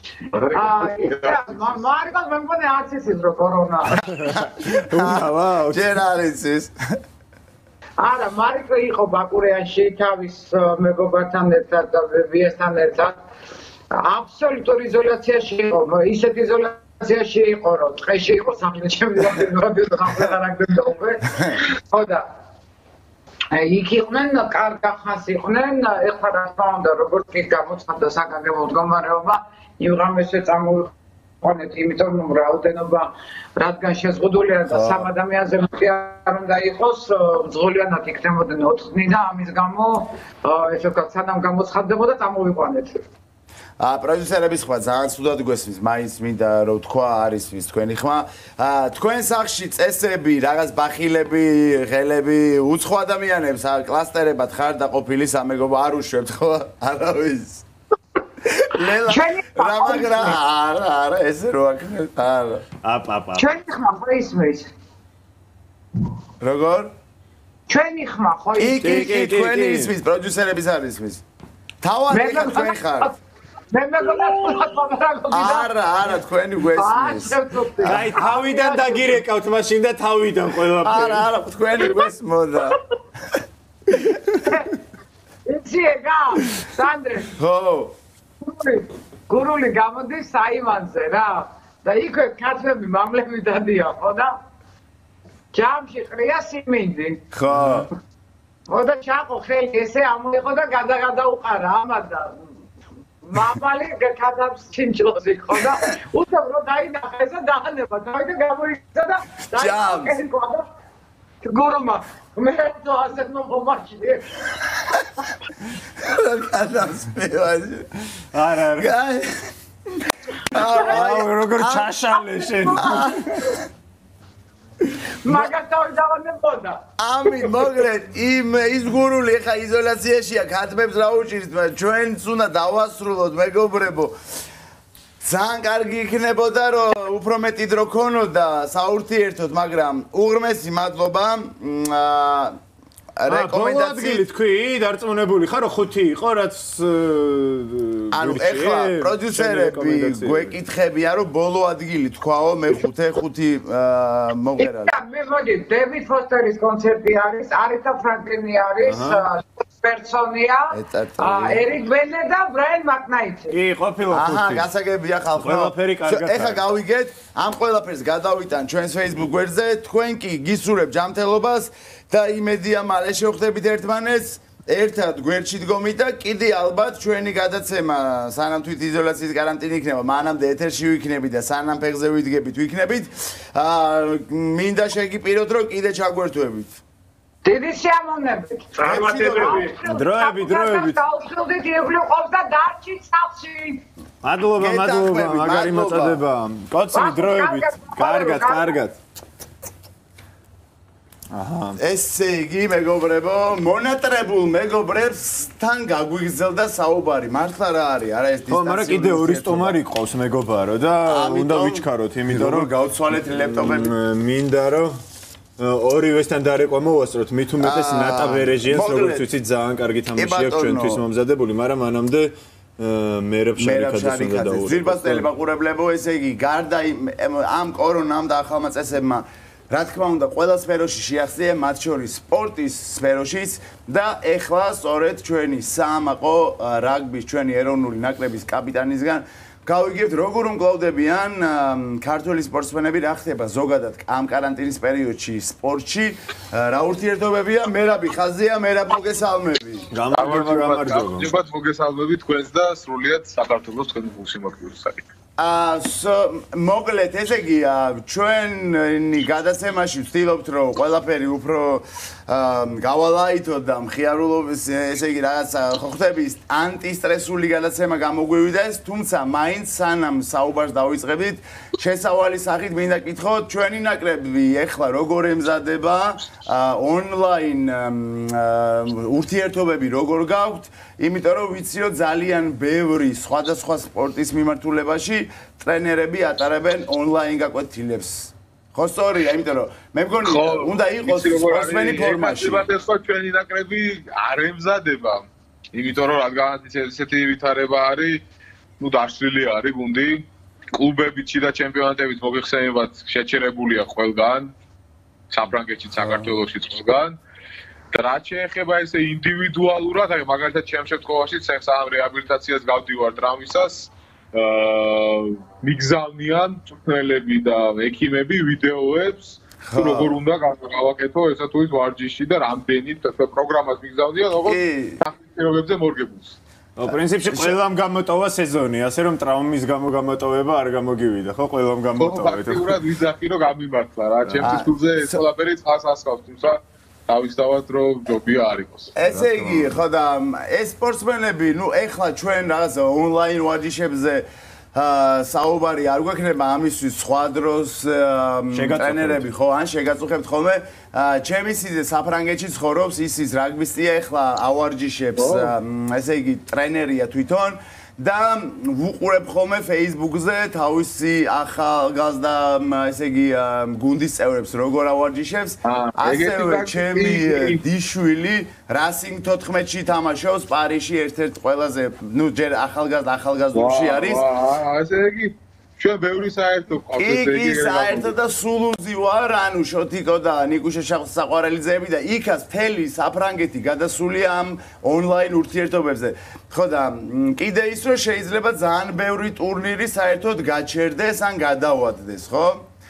აა მარიკოზ მე მგონი არც ისის რო კორონა უავა ჯერ არის ის არა მარიკო იყო ბაკურიანში თავის მეგობართან ერთად და ვიესთან ერთად აბსოლუტურ იზოლაციაში იყო ისეთ იზოლაციაში იყო რომ ტყეში იყო სამი ჩემი რადიო ხალხი უკვე ხო და იქ იყვნენ კარგ ხანს იყვნენ ეხლა რა თქმა უნდა როგორც კი გამოცხადდა საგანგებო მდგომარეობა იმ ღამესზე წამოვიყვანეთ იმიტომ რომ რაოდენობა რადგან შეზღუდულია და სამ ადამიანზე მეტი არ უნდა იყოს მძღოლიანად იქნებოდნენ ოთხი და ამის გამო ესე ვთქვათ სანამ გამოცხადდებოდა წამოვიყვანეთ ა პროდიუსერების ხმა ძალიან ცუდად გვესმის, მაინც მინდა რომ თქვა არის ვის თქვენი ხმა. თქვენ სახში წესები, რაღაც ბახილები, ღელები, უცხო ადამიანებს კლასტერებად ხარ დაყოფილი სამეგობრო არ უშვებთ ხო? არავის. ლელა რა მაგრა არა არა ესე რო აქ არა. აპ აპ აპ. ჩვენი ხმა ხო ისმის? როგორ? ჩვენი ხმა ხო ის? კი კი თქვენი ისმის, პროდიუსერების არ ისმის. თავად ეხა თქვენ ხართ. მე მეგონა არა არა თქვენი გვესმის აი თავიდან დაგირეკავთ მაშინ და თავიდან ყველაფერი არა არა თქვენი გვესმოდა იცი ეგა სანდრე ხო გურული გამოდის საიმანზე რა და იქ კაცები მამლები დადიან ხო და ჯამში ყრია სიმინდი ხო ხო და ჩაყო ხელი ესე ამოიყო და გადაგადა უყარა ამადა მამალი გაკეთებს ჩინჩლოს იყო და უცებ რომ დაინახა ესა დაანება დავიდა გამოიქცა და დაიწყო გურმა მე თო ასეთ მომაჩი კადავს მე ვაჟი არა არა აა როგორ ჩაშალე შენ მაგათავი დავანებოდა ამი მოგრეთ იმ ის გურული ხა იზოლაციაშია ქათმებს რა უჭირთ ჩვენც უნდა დავასრულოთ მეგობრებო ძალიან კარგი იქნებოდა რომ უფრო მეტი დრო ქონოდა საურთიერთოდ მაგრამ უღრმესი მადლობა რეკომენდაციები თქვი დარწმუნებული ხარო ხუთი იყო რაც ანუ ეხლა პროდიუსერები გვეკითხებიან რომ ბოლო ადგილი თქვაო მე ხუთე ხუთი მომღერალი მე მოდი დევიდ ფოსტერის კონცერტი არის არიტა ფრანკლინი არის პერსონია ერიკ ბენე და ბრაიან მაკნაიტი კი ყოფილა ხუთი აჰა გასაგებია ხალხო ყველაფერი კარგად ეხლა გავიგეთ ამ ყველაფერს გადავიტან ჩვენს Facebook გვერდზე თქვენ კი გისურვებთ ჯანმრთელობას და იმედია მალე შევხვდებით ერთმანეთს ერთად გვერდში დგომით და კიდე ალბათ ჩვენი გადაცემა სანამ თვით იზოლაციის კარანტინი იქნება მანამდე ეთერში ვიქნებით და სანამ ფეხზე ვიდგებით ვიქნებით მინდა შეგიპიროთ რომ კიდე ჩაგვერთვებით დიდი სიამოვნებით წარმატებები დროები დროები დავხილდით იღლი ყავს და დარჩით სახლში მადლობა მადლობა მაგარი მოწოდება კოცი დროებით კარგად კარგად აჰა. ესე იგი, მეგობრებო, მონატრებულ მეგობრებსთან გაგვიგრძელდა საუბარი. მართლა რა არის? არა ეს დისტანციური. ხო, მაგრამ კიდე ორი სტომარი ყავს მეგობარო და უნდა ვიჩქაროთ, იმიტომ რომ გავცვალეთ ლეპტოპები. მინდა რომ ორივესთან დარეყვა მოვასწროთ, მით უმეტეს ნატა ვერეჟიანს, როგორც ვიცით, ძალიან კარგი თამაში აქვს ჩვენთვის მომზადებული, მაგრამ მანამდე მერაბშარიქაძეს უნდა დაუყუროთ. ძირბასტელი მაყურებლებო, ესე იგი, გარდა ამ კორონამ და ახალმა წესებმა, რა თქმა უნდა, ყველა სფეროში შეახსია, მათ შორის სპორტის სფეროშიც და ეხლა სწორედ ჩვენი საამაყო რაგბის ჩვენი ეროვნული ნაკრების კაპიტანისგან გავიგებთ, როგორ უმკლავდებიან ქართველი სპორტსმენები, რა ხდება ზოგადად ამ კარანტინის პერიოდში სპორტში, რა ურთიერთობებია, მერაბი ხაზია, მერაბ მოგესალმები. გამარჯობა, გამარჯობა. გამარჯობა, მოგესალმებით თქვენს და სრულიად საქართველოს თქვენი გულშემატკივრის საკითხი. აა მოკლედ ესე იგი ჩვენი გადაცემაში ვცდილობთ რომ ყველაფერი უფრო გავალაითოთ და მხიარულობის ესე იგი რაღაც ხო ხდების ანტისტრესული გადაცემა გამოგვივიდეს, თუმცა მაინც სანამ საუბარს დავიწყებთ, შესავალი სახით მინდა გითხოთ ჩვენი ნაკრები ეხლა როგორ ემზადება ონლაინ ურთიერთობები როგორ გაქვთ, იმიტომ რომ ვიციო ძალიან ბევრი სხვადასხვა სპორტის მიმართულებაში ტრენერები ატარებენ ონლაინ გაკვეთილებს. ხო სწორია, იმიტომ რომ მე მგონი უნდა იყოს სპორტსმენი ფორმაში. ხო, ჩვენი ნაკრები არ ემზადება. იმიტომ რომ რადგანაც ესეთი ვითარება არის, ნუ დაშლილი არის გუნდი. კლუბებიც და ჩემპიონატებით მოგიხსენებათ შეჩერებულია ყველგან. საფრანგეთში, საქართველოშიც ყველგან. და რაც შეეხება ესე ინდივიდუალურად, აი მაგალითად ჩემ შემთხვევაში სამ რეაბილიტაციას გავდივარ ტრავმისას, აა მიგზავნიან მწვრთნელები და ექიმები ვიდეოებს, როგორ უნდა გავაკეთო ესა თუ ის ვარჯიში და რამდენი პროგრამას მიგზავნიან, როგორც ტაქტიკებზე მორგებულს. ნუ პრინციპში ყველამ გამოტოვა სეზონი, ასე რომ ტრავმის გამო გამოტოვება არ გამოგივიდა, ხო, ყველამ გამოტოვა. ხო, ფაქტიურად ვიზახი რომ გამიმართლა რა, ჩემთვის კლუბზე ეს ყველაფერი წყალს ასხავს, თუმცა თავისთავად რომ ჯობია არ იყოს. ესე იგი, ხო და ეს სპორტსმენები, ნუ ეხლა ჩვენ რაღაც ონლაინ ვარჯიშებზე საუბარი არ გვექნება ამისთვის სხვა დროს ტრენერები ხო ან შეგაწუხებთ ხოლმე ჩემი სიძე საფრანგეთში ცხოვრობს ის ის რაგბისტია ეხლა ავარჯიშებს ესე იგი ტრენერია თვითონ და ვუყურებ ხოლმე Facebook-ზე თავისი ახალგაზრდა ესე იგი გუნდის წევრებს როგორ ავარჯიშებს ასევე ჩემი დიშვილი Racing თოთხმეტში თამაშობს პარიზში ერთ-ერთ ყველაზე ნუ ჯერ ახალგაზრდა ახალგაზრდებში არის ასე იგი ჩვენ ბევრი საერთო ყავს ესე იგი იგი საერთო და სულუზი ვარ ანუ შოთიკო და ნიკუშა საყვარელიძეები და იქაც მთელი საფრანგეთი გადასულია ამ ონლაინ ურთიერთობებზე ხო და კიდე ის რომ შეიძლება ძალიან ბევრი ტურნირი საერთოდ გაჩერდეს ან გადავადდეს ხო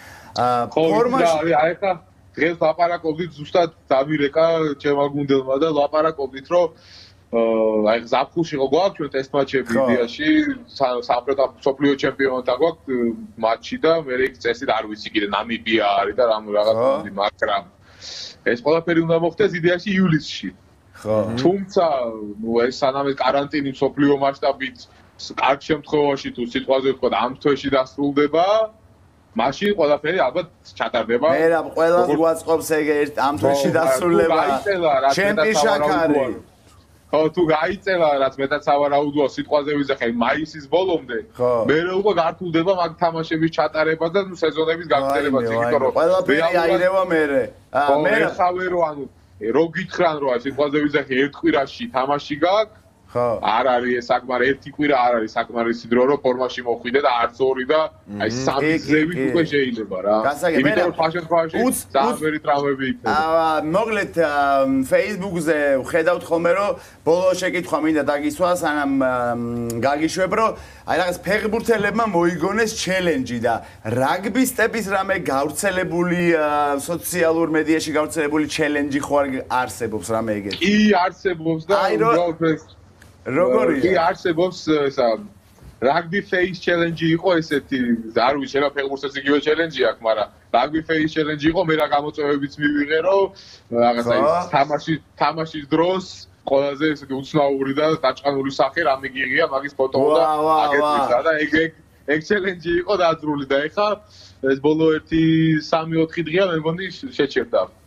ფორმაში აი ხა დღეს ლაპარაკობდით ზუსტად დავირეკა ჩემმა გუნდელმა და ლაპარაკობდით რომ აი ზაფხულში ხო გვაქვს ჩვენ ტესტ მაჩები იდეაში სამფრეთო სოფლიო ჩემპიონატა გვაქვს მატჩი და მე იქ წესით არ ვიცი კიდე ნამიბია არის და რამ რაღაც გუნდი მაგრამ ეს ყველაფერი უნდა მოხდეს იდეაში ივლისში ხო თუმცა ნუ ეს სანამ ეს კარანტინი სოფლიო მასშტაბით კარგ შემთხვევაში თუ სიტყვაზე ვთქვა ამ თვეში დასრულდება მაშინ ყველაფერი ალბათ ჩატარდება მე რა ყველას გვაწყობს ეგ ერთ ამ თვეში დასრულდება ჩემპი შაქარი ხო თუ გაიწელა რაც მეტად სავარაუდოა სიტყვაზე ვიზახე მაისის ბოლომდე მე უკვე გართულდება მაგ თამაშების ჩატარება და ნუ სეზონების გაგრძელებაც იმიტომ რომ ყველაფერი აირევა მე მე ხავე რო ანუ რო გითხრან რომ სიტყვაზე ვიზახე ერთ კვირაში თამაში გაქვს ხო არ არის ეს საკმარი ერთი კვირა არ არის საკმარისი დრო რომ ფორმაში მოხვიდე და არც ორი და აი სამი ზევით უკვე შეიძლება რა იმიტომ რომ ფაშენ ფაში ძაბერი ტრავმები იქნება აა მოგლეთ Facebook-ზე ვხედავთ ხოლმე რომ ბოლო შეკითხვა მინდა დაგისვა სანამ გაგიშვებ რომ აი რაღაც ფეხბურთელებმა მოიგონეს ჩელენჯი და რაგბისტების რამე გავრცელებული სოციალურ მედიაში გავრცელებული ჩელენჯი ხო არსებობს რამე ეგეთი კი არსებობს და უბრალოდ როგორია? კი არსებობს ესა rugby face challenge იყო ესეთი, არ ვიცი, რა ფეხბურთის იგივე challenge აქვს, მაგრამ rugby face challenge იყო, მე რა გამოწვევებიც მივიღე, რომ რაღაცა ის თამაში თამაშის დროს ყველაზე ესეთი უცნაური და დაჭყანური სახე რამე გიღია, მაგის ფოტო და აკეთებდა და ეგ ეგ challenge იყო დაძრული და ეხა ეს ბოლო ერთი სამი ოთხი დღეა მე მგონი შეჩერდა.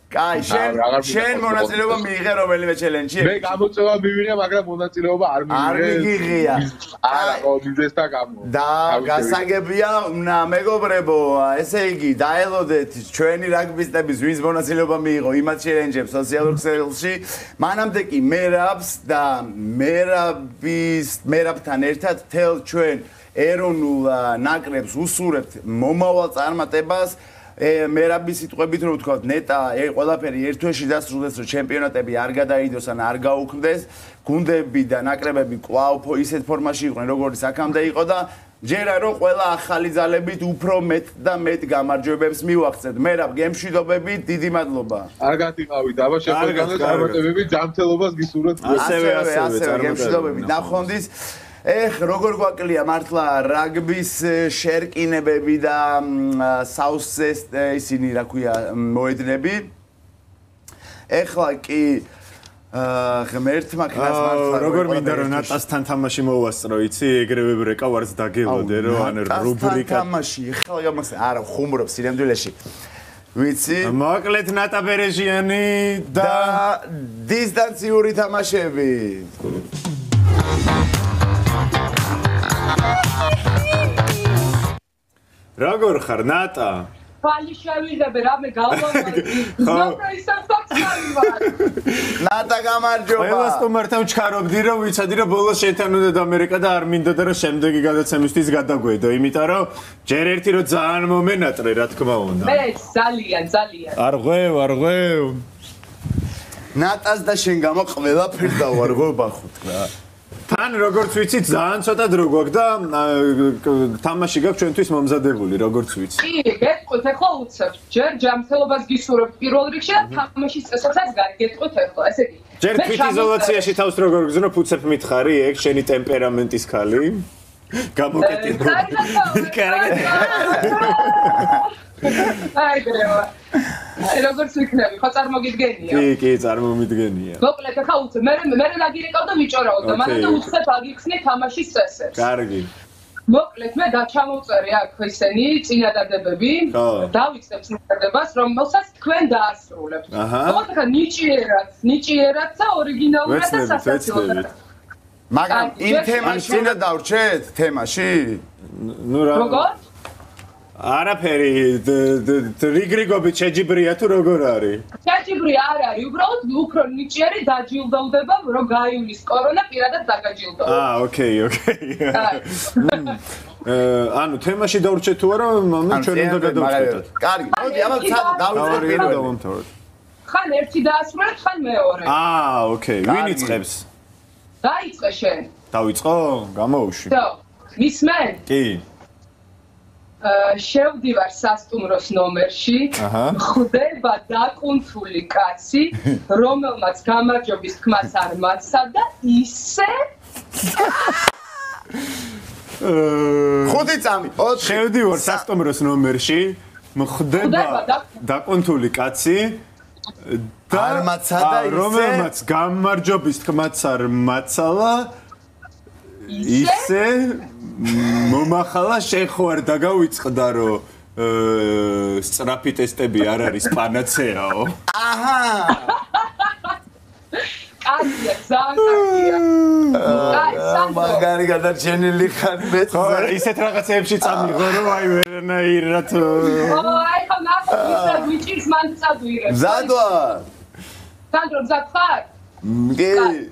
კაი, შენ შენ მონაწილეობა მიიღე რომელიმე ჩელენჯში? მე გამოწვევა მივიღე, მაგრამ მონაწილეობა არ მივიღე. არ მიგიღია. არა, ყოველთვის და გამო. და გასაგებია, ნა მეგობრებო, ესე იგი, დაელოდეთ ჩვენი რაგბისტების ვინც მონაწილეობა მიიღო იმათ ჩელენჯებს სოციალურ ქსელში. მანამდე კი მერაბს და მერაბის მერაბთან ერთად თელ ჩვენ ეროვნულ ნაკრებს უსურებთ მომავალ წარმატებას. მერაბის სიტყვებით რომ ვთქვათ, ნეტა ყველაფერი ერთ თვეში დასრულდეს, რომ ჩემპიონატები არ გადაიდოს ან არ გაუქმდეს, გუნდები და ნაკრებები კვლავ ისეთ ფორმაში იყვნენ, როგორც აქამდე იყო და ჯერა რომ ყველა ახალი ძალებით უფრო მეტ და მეტ გამარჯვებებს მივახცეთ. მერაბ, გემშვიდობებით, დიდი მადლობა. კარგად იყავით, აბა შეხვედრაზე წარმატებები, ჯანმრთელობას გისურვებთ. ასევე, ასევე, გემშვიდობებით. ნახვამდის ეხ, როგორ გვაკლია მართლა რაგბის შერკინებები და საუსეს ისინი, რა ქვია, მოედნები. ეხლა კი ღმერთმა ქნას მართლა როგორ მინდა რომ ნატასთან თამაში მოვასწრო, იცი, ეგრევე ბრეკა ვარც დაგელოდე რომ ან რუბრიკა თამაში, ეხლა გამახსენე, არა, ხუმრობ სინამდვილეში. ვიცი? მოკლედ ნატა ბერეჟიანი და დისტანციური თამაშები. როგორ ხარ ნატა? ფალი შევიღებე, რამე გავამოდი. ზოგადად ისე ფაქსარი ვარ. ნატა გამარჯობა. ყველა სტუმართან ვჩქარობდი რომ ვიცოდი რომ ბოლოს შენთან უნდა ამერიკა და არ მინდოდა რომ შემდეგი გადაცემისთვის გადაგვედო, იმიტომ რომ ჯერ ერთი რომ ძალიან მომენატრე, რა თქმა უნდა. მე ძალიან, ძალიან. არ ღვევ, არ ღვევ. ნატას და შენ გამო ყველაფერს დავარღვევ ახოთ რა. თან როგორც ვიცით ძალიან ცოტა დრო გვაქვს და თამაში გაქვს ჩვენთვის მომზადებული როგორც ვიცი. კი, გეტყვით ახლა უცებ. ჯერ ჯანმრთელობას გისურვებთ პირველ რიგში და თამაშის წესებსაც გეტყვით ახლა, ესე იგი. ჯერ თვითიზოლაციაში თავს როგორ გზნობ უცებ მითხარი, ეგ შენი ტემპერამენტის ხალი. გამოკეთილი. კარგად. აი გრევა. აი როგორც ვიქნები, ხო წარმოგიდგენია? კი, კი, წარმომიდგენია. მოკლედ ახლა უცებ, მე მე რაგირეკავ და ვიჭორავ და მანამდე უცებ აგიხსნე თამაშის წესებს. კარგი. მოკლედ მე დაჩამოვწერე აქ ესენი წინადადებები, დავიწყებ წინადადებას, რომელსაც თქვენ დაასრულებთ. მოკლედ ახლა ნიჭიერად, ნიჭიერად და ორიგინალურად და სასაცილოდ. მაგრამ იმ თემაში უნდა დავრჩეთ, თემაში? ნუ რა. როგორ? არაფერი რიგრიგობით შეჯიბრია თუ როგორ არის? შეჯიბრი არ არის, უბრალოდ უფრო ნიჭიერი დაჯილდოვდება, რომ გაივლის კორონა პირადად დაგაჯილდოვა. აა, ოკეი, ოკეი. ანუ თემაში დავრჩეთ თუ არა, მაგრამ ჩვენ უნდა გადავწყვეტოთ. კარგი, მოდი, აბა დავიწყოთ პირველად. ხან ერთი დაასრულეთ, ხან მეორე. აა, ოკეი, ვინ იწყებს? დაიწყე შენ. დავიწყო? გამოუშვი. ხო, მისმენ? კი. შევდივარ სასტუმროს ნომერში, ხვდება დაკუნთული კაცი, რომელმაც გამარჯვების თქმაც არ მაცა და ისე ხუთი წამი, ოთხი. შევდივარ სასტუმროს ნომერში, ხვდება დაკუნთული კაცი და არ მაცა და ისე რომელმაც გამარჯვების თქმაც არ მაცალა ისე მომახალა შეხوار დაგავიწყდა რომ სწრაფი ტესტები არ არის პანაცეაო. აჰა. კაცია, ძალიან კაცია. მაგარი გადარჩენილი ხარ მე. ხო, ისეთ რაღაცეებში წამიღო რომ აი ვერანაირად. ო, აი ხომ ახლა ვიჭირს მან წადვირებ. ზადვა. სანდრო, მზად ხარ? კი.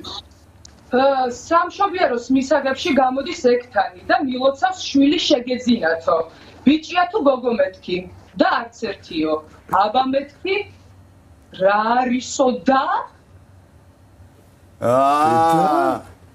სამშობიაროს მისაღებში გამოდის ექთანი და მილოცავს შვილი შეგეძინათო. ბიჭია თუ გოგო მეთქი და არც ერთიო. აბა მეთქი რა არისო და? აა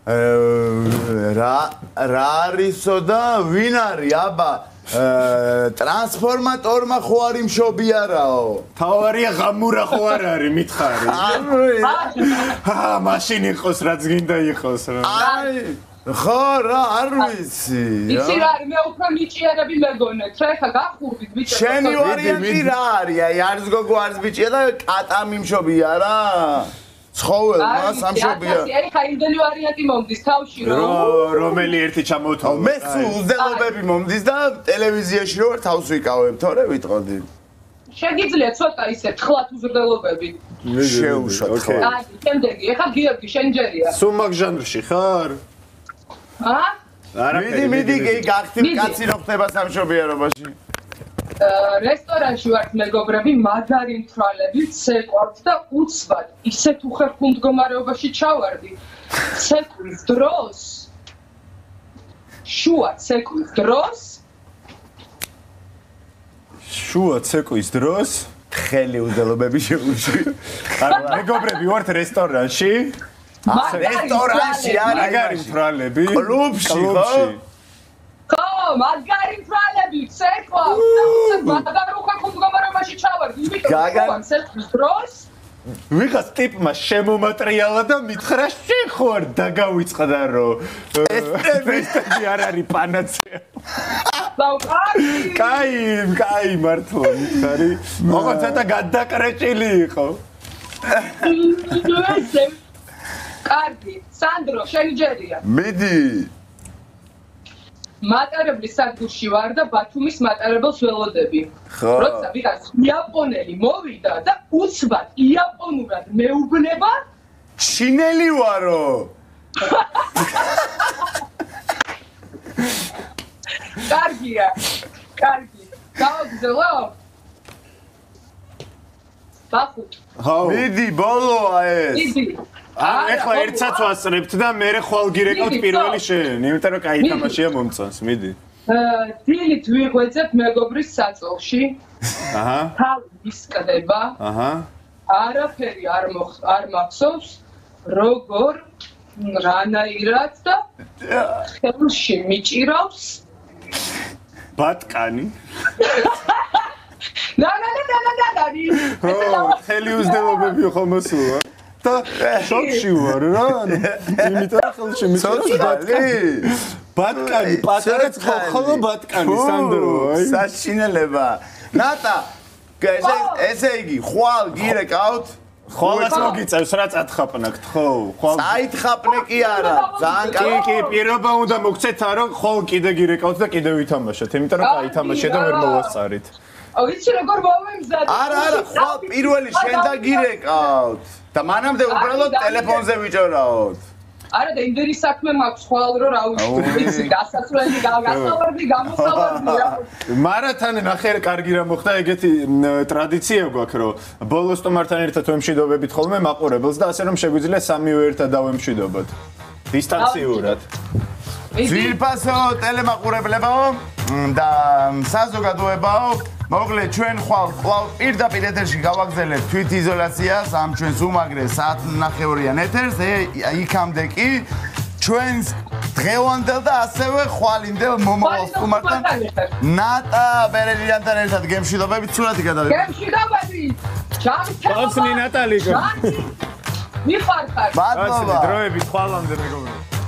რა რა არისო და ვინ არის აბა ტრანსფორმატორმა ხო არის მშობიარაო. თავარია ღამურა ხო არ არის მითხარი. აა მაშინ იყოს რაც გინდა იყოს რა. აი ხო რა არ ვიცი. იცი რა არის მე უფრო ნიჭიერები მეგონეთ. რა ხა გახურდით ბიჭო. შენი ვარიანტი რა არის? აი არის გოგო არის ბიჭია და კატამი მშობიარა. ცხოველმა სამშობია. აი ხა იმდენი ვარიანტი მომდის თავში რომ რომელი ერთი ჩამოთვალ. მე სულ უზდელობები მომდის და ტელევიზიაში რო თავს ვიკავებ, თორე ვიტყოდი. შეგიძლია ცოტა ისე თხლად უზრდელობები. შეუშვა თხლად. აი, შემდეგი, ეხლა გიორგი, შენ ჯერია. სულ მაგ ჟანრში ხარ? ა? მიდი, მიდი, გახტი კაცი რო ხდება სამშობიარობაში. რესტორანში ვართ მეგობრები, მაგარი მთვრალები, ცეკვავთ და უცბად ისეთ უხერხულ მდგომარეობაში ჩავარდი. ცეკვის დროს შუა ცეკვის დროს შუა ცეკვის დროს ხელი უძელობები შეუში. არა, მეგობრები ვართ რესტორანში. რესტორანში არა, მაგარი მთვრალები. კლუბში, ხო? ხო, მაგარი მთვრალები, ცეკვავთ და უცბად მაგარი უხერხულ მდგომარეობაში ჩავარდი. იმიტომ ცეკვის დროს ვიღაც ტიპმა შემომატრიალა და მითხრა შენ ხარ დაგავიწყდა რომ ესეთი არ არის პანაცეა. კაი, კაი მართლა მითხარი. ოღონდ ცოტა გადაკრეჭილი იყო. კარგი, სანდრო, შენი ჯერია. მიდი. მატარებლის სადგურში ვარ და ბათუმის მატარებელს ველოდები. ხო. როცა ვიღაც იაპონელი მოვიდა და უცბად იაპონურად მეუბნება, ჩინელი ვარო. კარგია. კარგი. გავაგზავნო. ბახუთ. ხო. მიდი, ბოლოა ეს. მიდი. არა, ეხლა ერთსაც ვასწრებთ და მე ხვალ გირეკავთ პირველი შენ, იმიტომ რომ კაი თამაშია მომწონს, მიდი. დილით ვიღვეძებ მეგობრის საწოლში. აჰა. თავი ისკდება. აჰა. არაფერი არ არ მახსოვს, როგორ რანაირად და ხელში მიჭირავს ბატკანი. და და და და და და ხო, ხელი უზრდელობები ხომ მოსულა. და შოკში ვარ რა, იმიტომ რომ ხელში მიჭირავს ბატკანი. ბატკანი, პატარა ხოლო ბატკანი, სანდრო, აი. საშინელება. ნატა, ესე იგი, ხვალ გირეკავთ? ხვალაც მოგიწევს რა წათხაპნაკთ, ხო? ხვალ. წაითხაპნე კი არა, ძალიან კი, კი, პირობა უნდა მოგცეთ, რომ ხვალ კიდე გირეკავთ და კიდე ვითამაშოთ, იმიტომ რომ კაი თამაშია და ვერ მოვასწარით. აუ, იცი როგორ მოვემზადე? არა, არა, ხვალ პირველი შენ და გირეკავთ. და მანამდე უბრალოდ ტელეფონზე ვიჭორავთ. არა და იმდენი საქმე მაქვს ხვალ რომ რა ვიცი, გასასვლელი, გასავარდი, გამოსავარდი რა. მარათან ნახე კარგი რა მოხდა, ეგეთი ტრადიცია გვაქვს, რომ ბოლოს სტუმართან ერთად ვემშვიდობებით ხოლმე მაყურებელს და ასე რომ შეგვიძლია სამივე ერთად დავემშვიდობოთ. დისტანციურად. ძვირფასო ტელემაყურებლებო და საზოგადოებაო, მოკლედ ჩვენ ხვალ ხვალ პირდაპირ ეთერში გავაგზავნებთ თვითიზოლაციას ამ ჩვენს უმაგრეს საათნახევრიან ეთერს, იქამდე კი ჩვენს დღევანდელ და ასევე ხვალინდელ მომავალ სტუმართან ნატა ბერელიანთან ერთად გემშვიდობებით, სურათი გადავიღეთ. გემშვიდობები. ბაცნი ნატალი. მიხარხარ. მადლობა. დროებით ხვალამდე მეგობრებო.